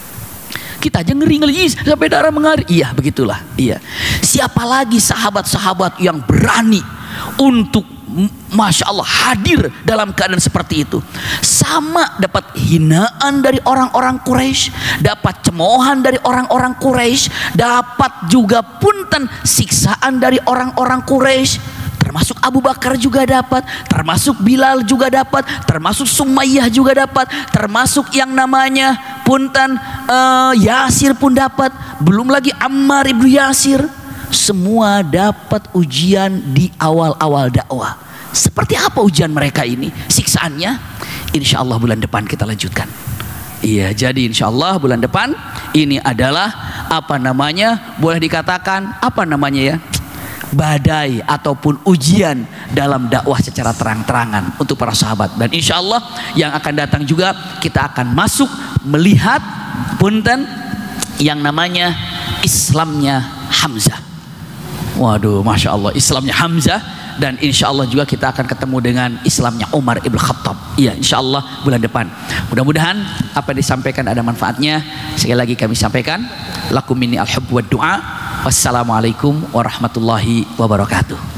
Kita aja ngeri-ngeri sampai darah mengalir. Iya, begitulah. Iya. Siapa lagi sahabat-sahabat yang berani untuk, Masya Allah, hadir dalam keadaan seperti itu? Sama dapat hinaan dari orang-orang Quraisy, dapat cemoohan dari orang-orang Quraisy, dapat juga punten siksaan dari orang-orang Quraisy. Termasuk Abu Bakar juga dapat, termasuk Bilal juga dapat, termasuk Sumayyah juga dapat, termasuk yang namanya punten uh, Yasir pun dapat, belum lagi Ammar ibnu Yasir. Semua dapat ujian di awal-awal dakwah. Seperti apa ujian mereka ini? Siksaannya insya Allah bulan depan kita lanjutkan. Iya, jadi insya Allah bulan depan ini adalah apa namanya, boleh dikatakan apa namanya ya, badai ataupun ujian dalam dakwah secara terang-terangan untuk para sahabat. Dan insya Allah yang akan datang juga kita akan masuk melihat punten yang namanya Islamnya Hamzah. Waduh, Masya Allah, Islamnya Hamzah. Dan insya Allah juga kita akan ketemu dengan Islamnya Umar ibn Khattab. Iya, insya Allah bulan depan. Mudah-mudahan apa yang disampaikan ada manfaatnya. Sekali lagi kami sampaikan, lakum minni al-hubb wa du'a. Wassalamualaikum warahmatullahi wabarakatuh.